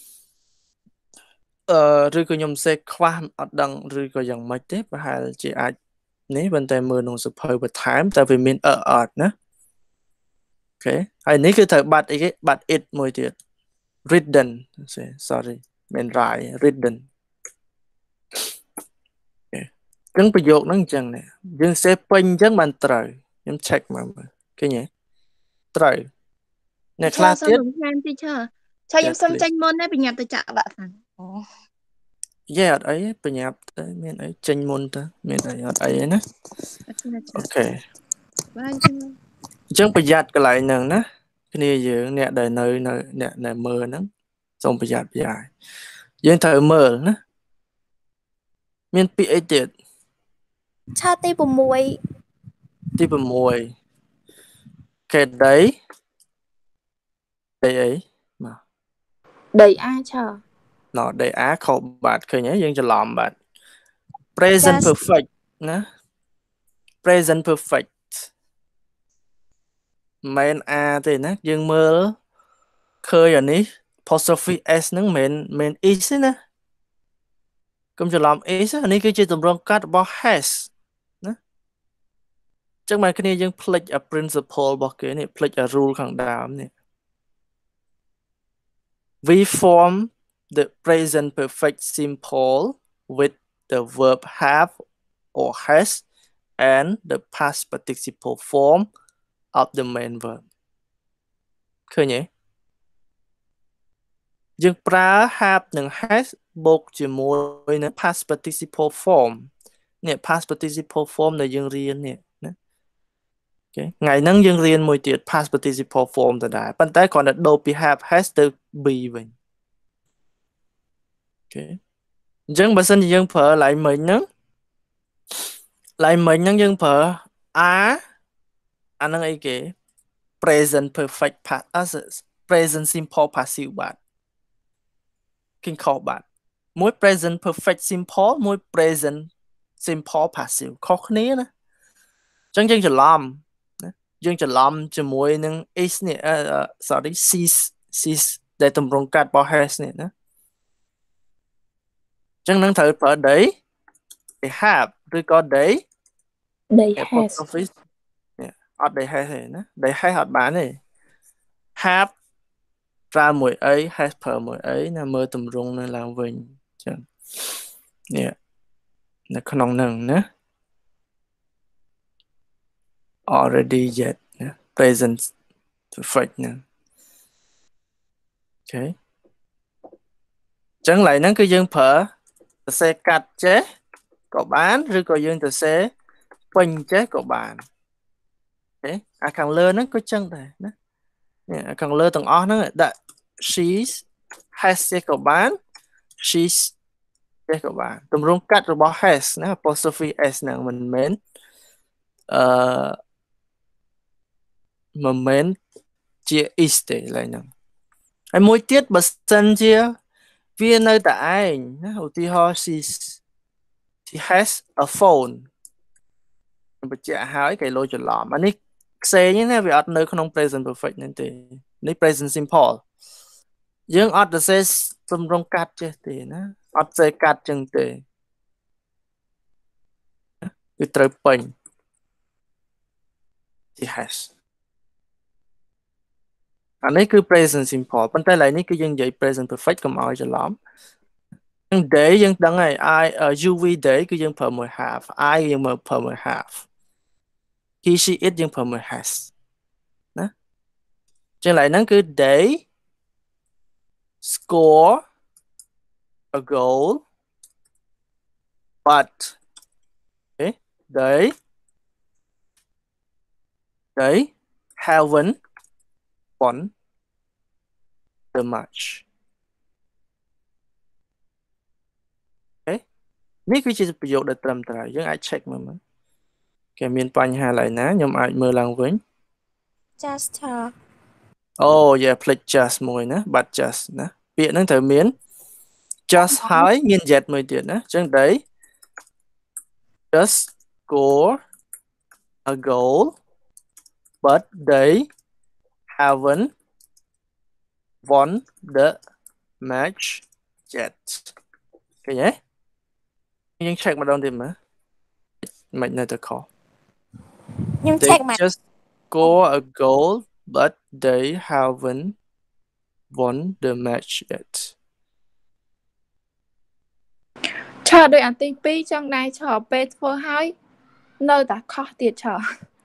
Ờ, rồi có nhom xe khoa ở đằng rồi có dòng máy tiếp và hai chị ai nếu bên tay mưa nông sụp hơi và thám tại vì mình ở ở nữa. Ok, hay nếu cứ thời bát ấy cái bát ít mùi tiệt ridden sorry mình rải ridden. Chứngประโยค nó chẳng nè nhưng sẽ pin chẳng bàn trời nhưng check mà cái nhỉ trời nè class tiết Cho em xong tranh môn đấy bị nhà tôi trả bạn. Yeah អត់អីប្រញាប់ទៅមានអីចេញមុនទៅមានអីអត់អីណាអូខេអញ្ចឹងប្រយ័ត្នកន្លែងហ្នឹងណាគ្នាយើងអ្នកដែលនៅនៅអ្នកដែលមើលហ្នឹងសូមប្រយ័ត្នប្រយែងយើងត្រូវមើលណាមានពាក្យអីទៀតឆើទី6 ទី6កេដីដីអីមកដីអាឆើណោដីអាខុសបាទឃើញហើយយើងច្រឡំបាទ present perfect ណា present perfect មិនអាទេណាយើងមើលឃើញអានេះ apostrophe s ហ្នឹងមិនមិន is ទេណាកុំច្រឡំ is អានេះគឺជាទម្រង់កាត់របស់ has ណាអញ្ចឹងមកគ្នាយើងភ្លេច a principle របស់គេនេះភ្លេច a rule ខាងដើមនេះ we form the present perfect simple with the verb have or has and the past participle form of the main verb ឃើញទេយើងប្រើ have និង has បូកជាមួយនឹង past participle form នេះ past participle form ដែលយើងរៀននេះណាអូខេថ្ងៃហ្នឹងយើងរៀនមួយទៀត past participle form ទៅដែរប៉ុន្តែគ្រាន់តែដូរពី have has ទៅ be វិញអូខេអញ្ចឹងបើសិនជាយើងប្រើឡៃមិញហ្នឹងឡៃមិញហ្នឹងយើងប្រើ are អាហ្នឹងអីគេ present perfect past present simple passive បាទគិញខុសបាទមួយ present perfect simple មួយ present simple passive ខុសគ្នាណាអញ្ចឹងយើងច្រឡំណាយើងច្រឡំជាមួយនឹង is នេះ sorry sis sis ដែលទម្រង់កាត់របស់ has នេះណាអញ្ចឹងនឹងត្រូវប្រើ they they have ឬក៏ they they has អត់ they has ទេណា they has អត់បានទេ have ប្រើមួយអី has ប្រើមួយអីណាមើលទម្រង់នៅឡើងវិញអញ្ចឹងនេះនៅក្នុងហ្នឹងណា already yet ណា present perfect ហ្នឹងអូខេអញ្ចឹងឡើយហ្នឹងគឺយើងប្រើសរសេរកាត់ចេះក៏បានឬក៏យើងសរសេរពេញចេះក៏បានអូខេអាខាងលើហ្នឹងក៏ចឹងដែរណានេះអាខាងលើទាំងអស់ហ្នឹងដាក់ she has ចេះក៏បាន she's ចេះក៏បានទម្រង់កាត់របស់ has ណា apostrophe s ហ្នឹងមិនមែនអឺមិនមែនជា is ទេឡើយហ្នឹងហើយមួយទៀតបើសិនជាវានៅតែឯងណាឧទាហរណ៍ she she has a phone បញ្ជាក់ហើយគេលោច្រឡំអានេះផ្សេងណាវាអត់នៅក្នុង present perfect ហ្នឹងទេនេះ present simple យើងអត់ទៅសេទម្រង់កាត់ចេះទេណាអត់សេកាត់ចឹងទេគឺត្រូវពេញ she has អានេះគឺ present simple ប៉ុន្តែឡើយនេះគឺយើងនិយាយ present perfect កុំឲ្យច្រឡំ day យើងដឹងហើយ I you we day គឺយើងប្រើមួយ have I យើងមើលប្រើមួយ have he she it យើងប្រើមួយ has ណាចឹងឡើយហ្នឹងគឺ they score a goal but okay they they haven't won the match នេះគឺជាប្រយោគដែលត្រឹមត្រូវយើងអាច check មើលមើលគេមានបញ្ហាឡើយណាខ្ញុំអាចមើលឡើងវិញ just អូយ៉ា click just មួយណា but just ណាពាក្យហ្នឹងត្រូវមាន just ហើយមាន yet មួយទៀតណាអញ្ចឹង they just score a goal but they haven't won the match yet ឃើញទេយើង check ម្ដងទៀតមើលមិននៅតែខុសខ្ញុំ check មក just score a goal but they haven't won the match yet ឆើដោយអាទីពីរចង់ដែរឆើពេលធ្វើហើយនៅតែខុសទៀតឆើ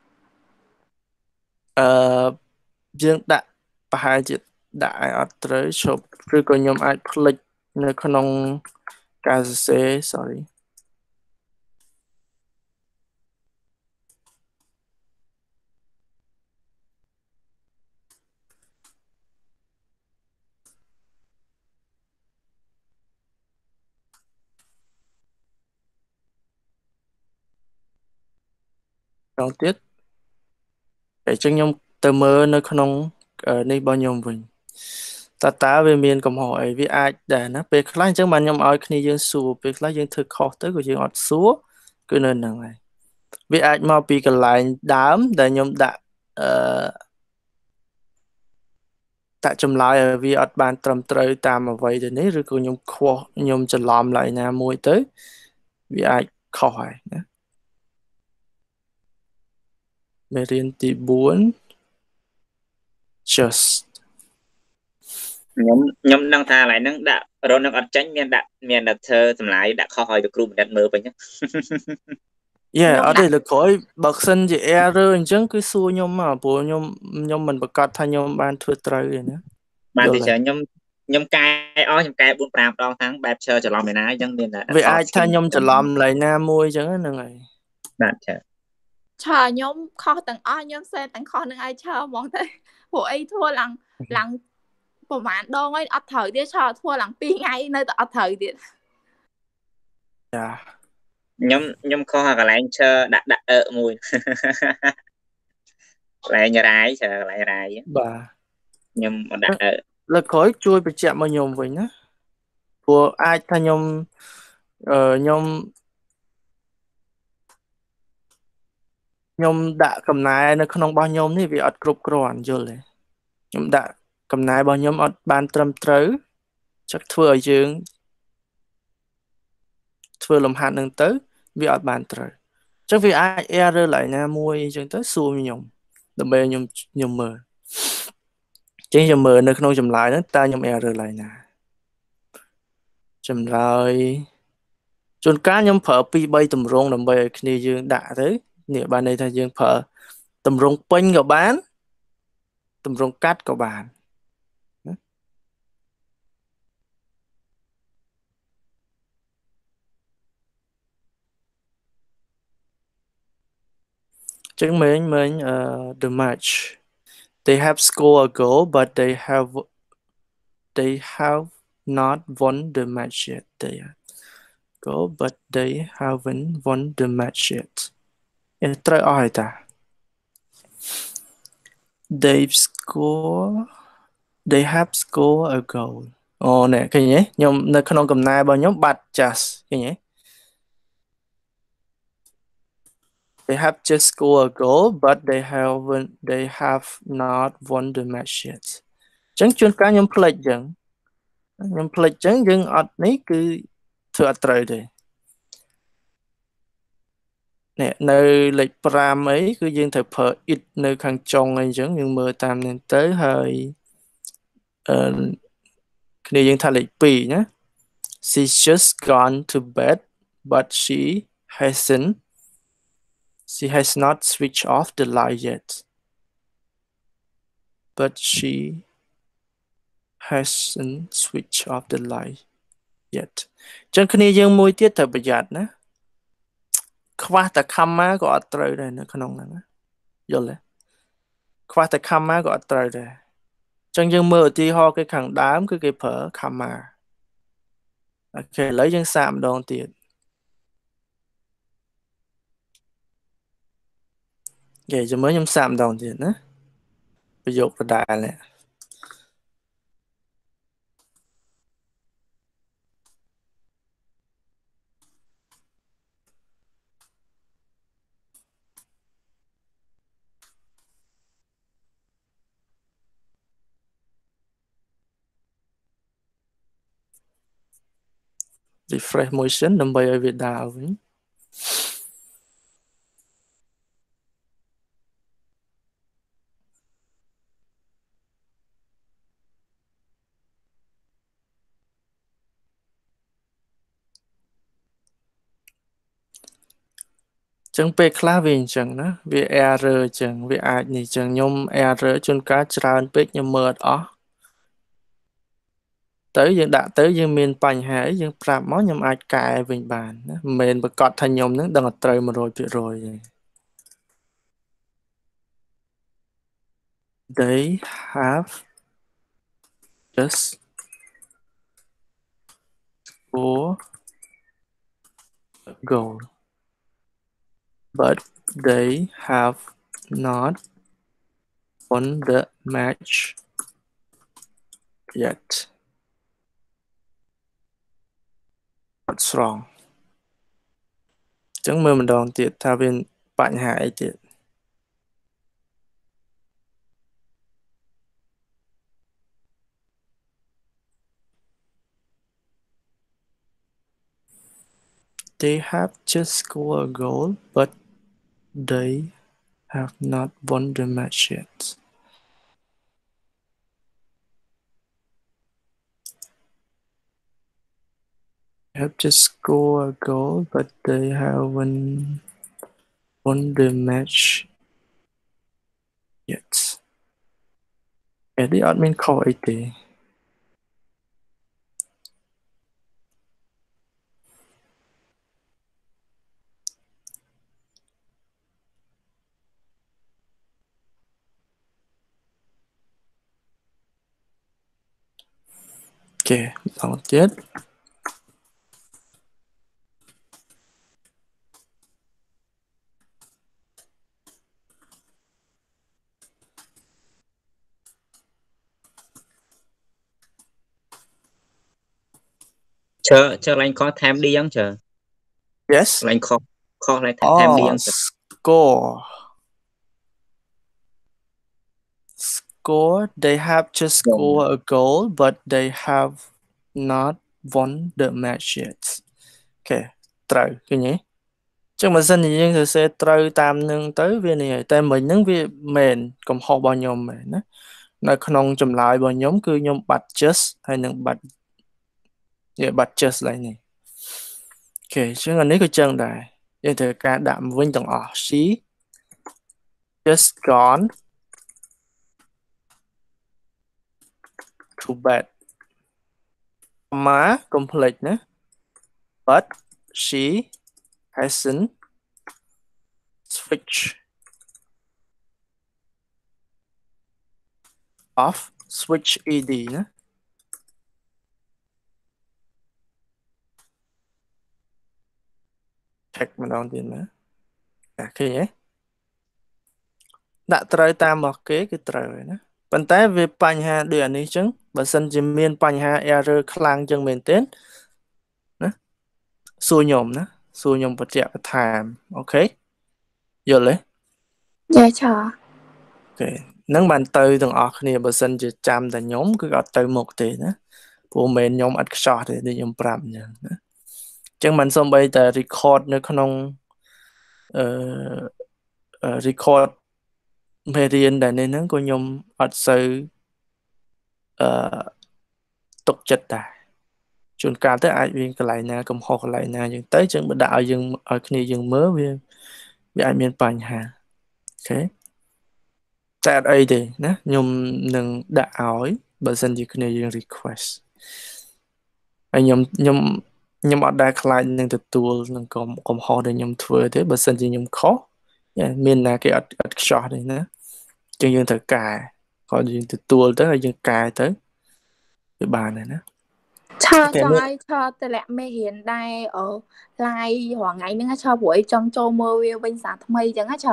អឺយើងដាក់ប្រហែលជាដាក់ឲ្យអត់ត្រូវឈប់ឬក៏ខ្ញុំអាចផ្លិចនៅក្នុងការសរសេរ sorry ដល់ទៀតអញ្ចឹងខ្ញុំទៅមើលនៅក្នុងនេះរបស់ខ្ញុំវិញតើតើវាមានកំហុសអីវាអាចដែរណាពេលខ្លះអញ្ចឹងបានខ្ញុំឲ្យគ្នាយើងសួរពេលខ្លះយើងធ្វើខុសទៅក៏យើងអត់សួរគឺនៅហ្នឹងហើយវាអាចមកពីកន្លែងដើមដែលខ្ញុំដាក់អឺតាក់ចម្លើយឲ្យវាអត់បានត្រឹមត្រូវតាមអ្វីទៅនេះឬក៏ខ្ញុំខុសខ្ញុំច្រឡំឡើយណាមួយទៅវាអាចខុសហើយណាមេរៀនទីbốn just ខ្ញុំខ្ញុំដឹងថាឡើយហ្នឹងដាក់រននឹងអត់ចាញ់មានដាក់មានដាក់ធ្វើសម្លាយដាក់ខុសឲ្យទៅគ្រូបណ្ឌិតមើលវិញយេអត់ទេលើក្រោយបើសិនជា error អញ្ចឹងគឺសួរខ្ញុំមកព្រោះខ្ញុំខ្ញុំមិនប្រកាសថាខ្ញុំបានធ្វើត្រូវទេណាបានទេចាខ្ញុំខ្ញុំកែអស់ខ្ញុំកែbốn fiveដងហ្នឹងបែបឈើច្រឡំឯណាអញ្ចឹងមានវាអាចថាខ្ញុំច្រឡំឡើយណាមួយអញ្ចឹងហ្នឹងហើយបាទចាឆើខ្ញុំខុសទាំងអស់ខ្ញុំសេទាំងខុសនឹងឲ្យឆើហ្មងទៅព្រោះអីធ្វើឡើងឡើងប្រហែលដងហើយអត់ត្រូវទៀតឆើធ្វើឡើងពីរថ្ងៃនៅតែអត់ត្រូវទៀតចាខ្ញុំខ្ញុំខុសកន្លែងឈើដាក់ដាក់អឺមួយកន្លែងរាយឈើកន្លែងរាយបាទខ្ញុំមិនដាក់អឺលើក្រោយជួយបញ្ជាក់មកខ្ញុំវិញណាព្រោះអាចថាខ្ញុំអឺខ្ញុំខ្ញុំដាក់កំណែនៅក្នុងរបស់ខ្ញុំនេះវាអត់គ្រប់គ្រាន់យល់ទេខ្ញុំដាក់កំណែរបស់ខ្ញុំអត់បានត្រឹមត្រូវចឹកធ្វើឲ្យយើងធ្វើលំហាត់នឹងទៅវាអត់បានត្រូវចឹងវាអាច error ឡើយណាមួយអញ្ចឹងទៅសួរខ្ញុំដើម្បីខ្ញុំខ្ញុំមើលចឹងខ្ញុំមើលនៅក្នុងចម្លើយហ្នឹងតើខ្ញុំ error ឡើយណាចម្លើយជួនកាលខ្ញុំប្រើពីរបីទម្រង់ដើម្បីឲ្យគ្នាយើងដាក់ទៅនេះបានន័យថាយើងប្រើទម្រង់ពេញក៏បានទម្រង់កាត់ក៏បានចឹងមែនមែន the match they have scored a goal but they have they have not won the match yet they goal but they haven't won the match yet ត្រូវអស់ហើយតា they score they have scored a goal អូណែឃើញទេខ្ញុំនៅក្នុងកំណែរបស់ខ្ញុំបាត់ just ឃើញទេ they have just scored a goal but they haven't they have not won the match yet អញ្ចឹងជួនកាលខ្ញុំភ្លេចអញ្ចឹងខ្ញុំភ្លេចអញ្ចឹងយើងអត់នេះគឺធ្វើអត់ត្រូវទេនេះនៅលេខ5អីគឺយើងត្រូវប្រើ it នៅខាងចុងអីអញ្ចឹងយើងមើលតាមនេះទៅហើយអឺគ្នាយើងថាលេខtwoណា she's just gone to bed but she hasn't she has not switched off the light yet but she hasn't switched off the light yet ចឹងគ្នាយើងមួយទៀតត្រូវប្រយ័ត្នណាខ្វះតែ comma ក៏អត់ត្រូវដែរនៅក្នុងហ្នឹងយល់ទេខ្វះតែ comma ក៏អត់ត្រូវដែរអញ្ចឹងយើងមើលឧទាហរណ៍គេខាងដើមគឺគេប្រើ comma អូខេឥឡូវយើងសាកម្ដងទៀតគេចាំមើលខ្ញុំសាកម្ដងទៀតណាប្រយោគដដែលនេះrefresh មួយសិនដើម្បីឲ្យវាដើរវិញចឹងពេលខ្លះវាអញ្ចឹងណាវា error អញ្ចឹងវាអាចនេះអញ្ចឹងខ្ញុំ error ជួនកាលច្រើនពេកខ្ញុំមើលអត់អស់ tới dương đã tới dương miền bành hà dương prap máu nhầm ai cài bình bàn mình bật cọt thành nhom nó đang ở trời mà rồi chuyện rồi they have just scored a goal but they have not won the match yet. What's wrong? Chẳng mơ mình đòn tiệt tha bên bạn hại tiệt. They have just scored a goal, but they have not won the match yet. They have just scored a goal, but they haven't won the match yet. Cái đi admin call ấy thì. Ok, đầu tiếp. Chờ, chờ anh có thêm đi không chờ? Yes. Anh có, có lại thêm đi Oh, không chờ? score. Score. They have just scored a goal, but they have not won the match yet. Ok,ត្រូវឃើញទេចឹងបើសិនជាយើងសរសេរត្រូវតាមនឹងទៅវានេះហើយតែមិញហ្នឹងវាមែនកំហុសរបស់ខ្ញុំមែនណានៅក្នុងចម្លើយរបស់ខ្ញុំគឺខ្ញុំបាត់ just ហើយនឹងបាត់វាបាត់ just ឡើងនេះអូខេចឹងអានេះក៏ចឹងដែរយើងត្រូវការដាក់វិញទាំងអស់ she just gone to bed ម៉ាកុំភ្លេចណា but she hasn't switched off switch ed ណា check ម្ដងទៀតណាអូខេហ៎ដាក់ត្រូវតាមរបស់គេគឺត្រូវហើយណាប៉ុន្តែវាបញ្ហាដូចអានេះចឹងបើសិនជាមានបញ្ហា error ខ្លាំងចឹងមែនទេណាសួរខ្ញុំណាសួរខ្ញុំបញ្ជាក់បន្ថែមអូខេយល់ទេចាឆាអូខេនឹងបានទៅទាំងអស់គ្នាបើសិនជាចាំតែខ្ញុំគឺអត់ទៅមុខទេណាព្រោះមែនខ្ញុំអត់ខ្ចោះទេដូចខ្ញុំប្រាប់អញ្ចឹងណាអញ្ចឹងមិនសូម្បីតែ record នៅក្នុងអឺ record មេរៀនដែលនេះហ្នឹងក៏ខ្ញុំអត់សូវអឺទុកចិត្តដែរជួនកាលទៅអាចវាកន្លែងណាកំហុសកន្លែងណាអញ្ចឹងទៅចឹងបើដាក់ឲ្យយើងឲ្យគ្នាយើងមើលវាវាអាចមានបញ្ហាអូខេតែអត់អីទេណាខ្ញុំនឹងដាក់ឲ្យបើសិនជាគ្នាយើង request ហើយខ្ញុំខ្ញុំខ្ញុំអត់ដែលខ្លាចនឹងទទួលនឹងកំកំហុសដែលខ្ញុំធ្វើទេបើសិនជាខ្ញុំខុសមានណាគេអត់អត់ខ្ចោះទេណាចឹងយើងត្រូវកែគាត់យើងទទួលទៅហើយយើងកែទៅវាបានហើយណាឆាចង់ឲ្យឆាតម្លាក់មេរៀនដែរអូ live រាល់ថ្ងៃហ្នឹងឆាព្រោះអីចង់ចូលមើលវាវិញសារថ្មីចឹងណាឆា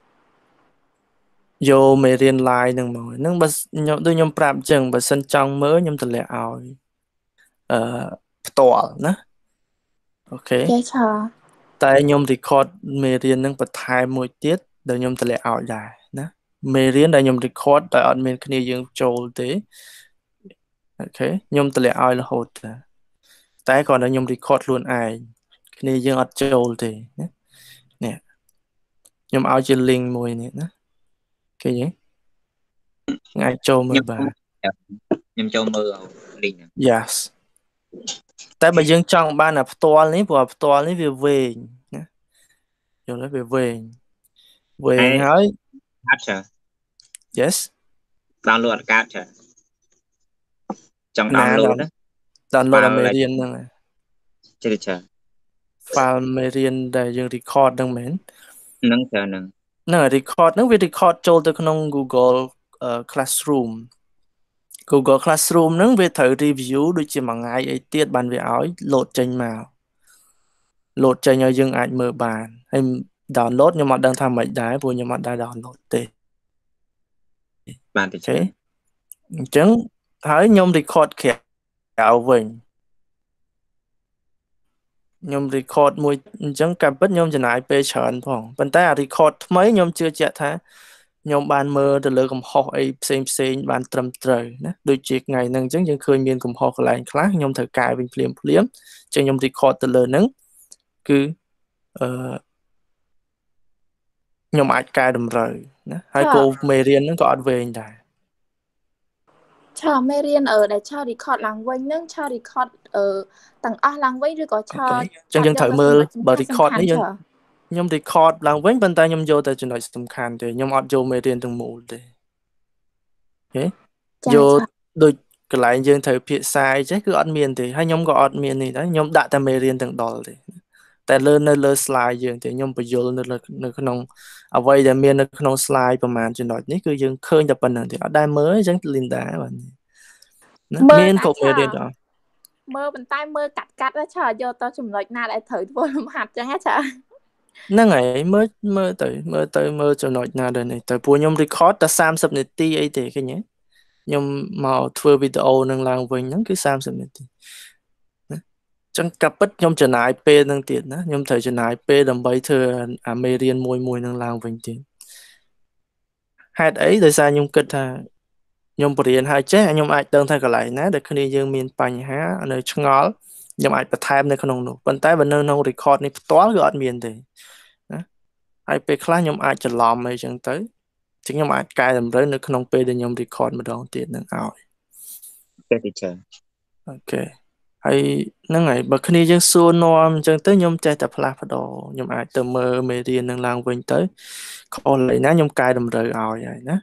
យកមេរៀន live ហ្នឹងមកហ្នឹងបើខ្ញុំដូចខ្ញុំប្រាប់ចឹងបើសិនចង់មើលខ្ញុំតម្លាក់ឲ្យអឺផ្ទាល់ណាអូខេចាឆាតែខ្ញុំ record មេរៀនហ្នឹងបន្ថែមមួយទៀតដែលខ្ញុំតម្លាក់ឲ្យដែរណាមេរៀនដែលខ្ញុំ record តែអត់មានគ្នាយើងចូលទេអូខេខ្ញុំតម្លាក់ឲ្យរហូតតែតែគ្រាន់តែខ្ញុំ record ខ្លួនឯងគ្នាយើងអត់ចូលទេណានេះខ្ញុំឲ្យជា link មួយនេះណាឃើញទេអាចចូលមើលបានខ្ញុំចូលមើល link Yes តែបើយើងចង់បានអាផ្ទាល់នេះព្រោះផ្ទាល់នេះវាវែងណាយល់ទេវាវែងវែងហើយអាចចា Yes download អត់កើតចាចង់ download ណា download ឲ្យមេរៀនហ្នឹងចា teacher file មេរៀនដែលយើង record ហ្នឹងមែនហ្នឹងចាហ្នឹងហ្នឹង record ហ្នឹងវា record ចូលទៅក្នុង Google Classroom Google Classroom ហ្នឹងវាត្រូវ review ដូចជាមួយថ្ងៃអីទៀតបានវាឲ្យ load ចេញមក load ចេញឲ្យយើងអាចមើលបានហើយ download ខ្ញុំអត់ដឹងថាម៉េចដែរព្រោះខ្ញុំអត់ដែរ download ទេបាន teacher អញ្ចឹងហើយខ្ញុំ record ក្រៅវិញខ្ញុំ record មួយអញ្ចឹងការពិតខ្ញុំចំណាយពេលច្រើនផងប៉ុន្តែអា record ថ្មីខ្ញុំជឿជាក់ថាខ្ញុំបានមើលទៅលើកំហុសអីផ្សេងផ្សេងបានត្រឹមត្រូវណាដូចជាថ្ងៃហ្នឹងអញ្ចឹងយើងឃើញមានកំហុសកន្លែងខ្លះខ្ញុំត្រូវកែវិញភ្លាមភ្លាមអញ្ចឹងខ្ញុំ record ទៅលើហ្នឹងគឺអឺខ្ញុំអាចកែតម្រូវណាហើយគោលមេរៀនហ្នឹងក៏អត់វែងដែរឆើមេរៀនអឺដែលឆើ record ឡើងវិញហ្នឹងឆើ record អឺទាំងអស់ឡើងវិញឬក៏ឆើអញ្ចឹងយើងត្រូវមើលបើ record នេះយើងខ្ញុំ record ឡើងវិញប៉ុន្តែខ្ញុំយកតែចំណុចសំខាន់ទេខ្ញុំអត់យកមេរៀនទាំងមូលទេអូខេយកដូចកន្លែងយើងត្រូវភាសាអីចេះគឺអត់មានទេហើយខ្ញុំក៏អត់មាននេះដែរខ្ញុំដាក់តែមេរៀនទាំងដល់ទេតែលើនៅលើ slide យើងទេខ្ញុំបញ្យល់នៅនៅក្នុងអ្វីដែលមាននៅក្នុង slide ប្រហែលចំណុចនេះគឺយើងឃើញតែប៉ុណ្្នឹងទេអត់ដែរមើលអញ្ចឹង Linda បាទមានគ្រប់មេរៀនទាំងអស់មើលប៉ុន្តែមើលកាត់កាត់ឆើយកទៅចំណុចណាដែលត្រូវធ្វើលំហាត់ចឹងឆើហ្នឹងហើយមើលមើលទៅមើលទៅមើលចំណុចណាដែរនេះតែពួកខ្ញុំ record តែសាមសិបនាទីអីទេឃើញទេខ្ញុំមកធ្វើវីដេអូនឹងឡើងវិញហ្នឹងគឺសាមសិបនាទីណាចឹងកាពិតខ្ញុំចំណាយពេលហ្នឹងទៀតណាខ្ញុំត្រូវចំណាយពេលដើម្បីធ្វើអាមេរៀនមួយមួយនឹងឡើងវិញទៀតហេតុអីដោយសារខ្ញុំគិតថាខ្ញុំបរៀនហើយចេះខ្ញុំអាចដឹងថាកន្លែងណាដែលគ្នាយើងមានបញ្ហានៅឆ្ងល់ខ្ញុំអាចបន្ថែមនៅក្នុងនោះប៉ុន្តែបើនៅក្នុង record នេះផ្ទាល់គឺអត់មានទេណាហើយពេលខ្លះខ្ញុំអាចច្រឡំអីចឹងទៅចឹងខ្ញុំអាចកែតម្រូវនៅក្នុងពេលដែលខ្ញុំ record ម្ដងទៀតនឹងឲ្យ Okay teacher អូខេហើយហ្នឹងហើយបើគ្នាយើងសួរនាំអញ្ចឹងទៅខ្ញុំចេះតែផ្លាស់ប្ដូរខ្ញុំអាចទៅមើលមេរៀននឹងឡើងវិញទៅខុសលេខណាខ្ញុំកែតម្រូវឲ្យហើយណា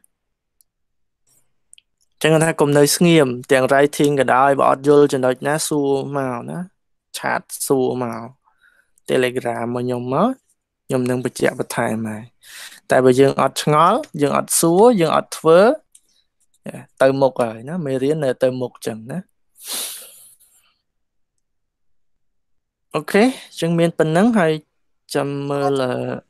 ចឹងថាកុំនៅស្ងៀមទាំង writing ក៏ដោយបើអត់យល់ចំណុចណាសួរមកណាឆាតសួរមក Telegram មកខ្ញុំមកខ្ញុំនឹងបញ្ជាក់បន្ថែមហើយតែបើយើងអត់ឆ្ងល់យើងអត់សួរយើងអត់ធ្វើទៅមុខហើយណាមេរៀននៅទៅមុខចឹងណាអូខេចឹងមានប៉ុណ្ណឹងហើយចាំមើល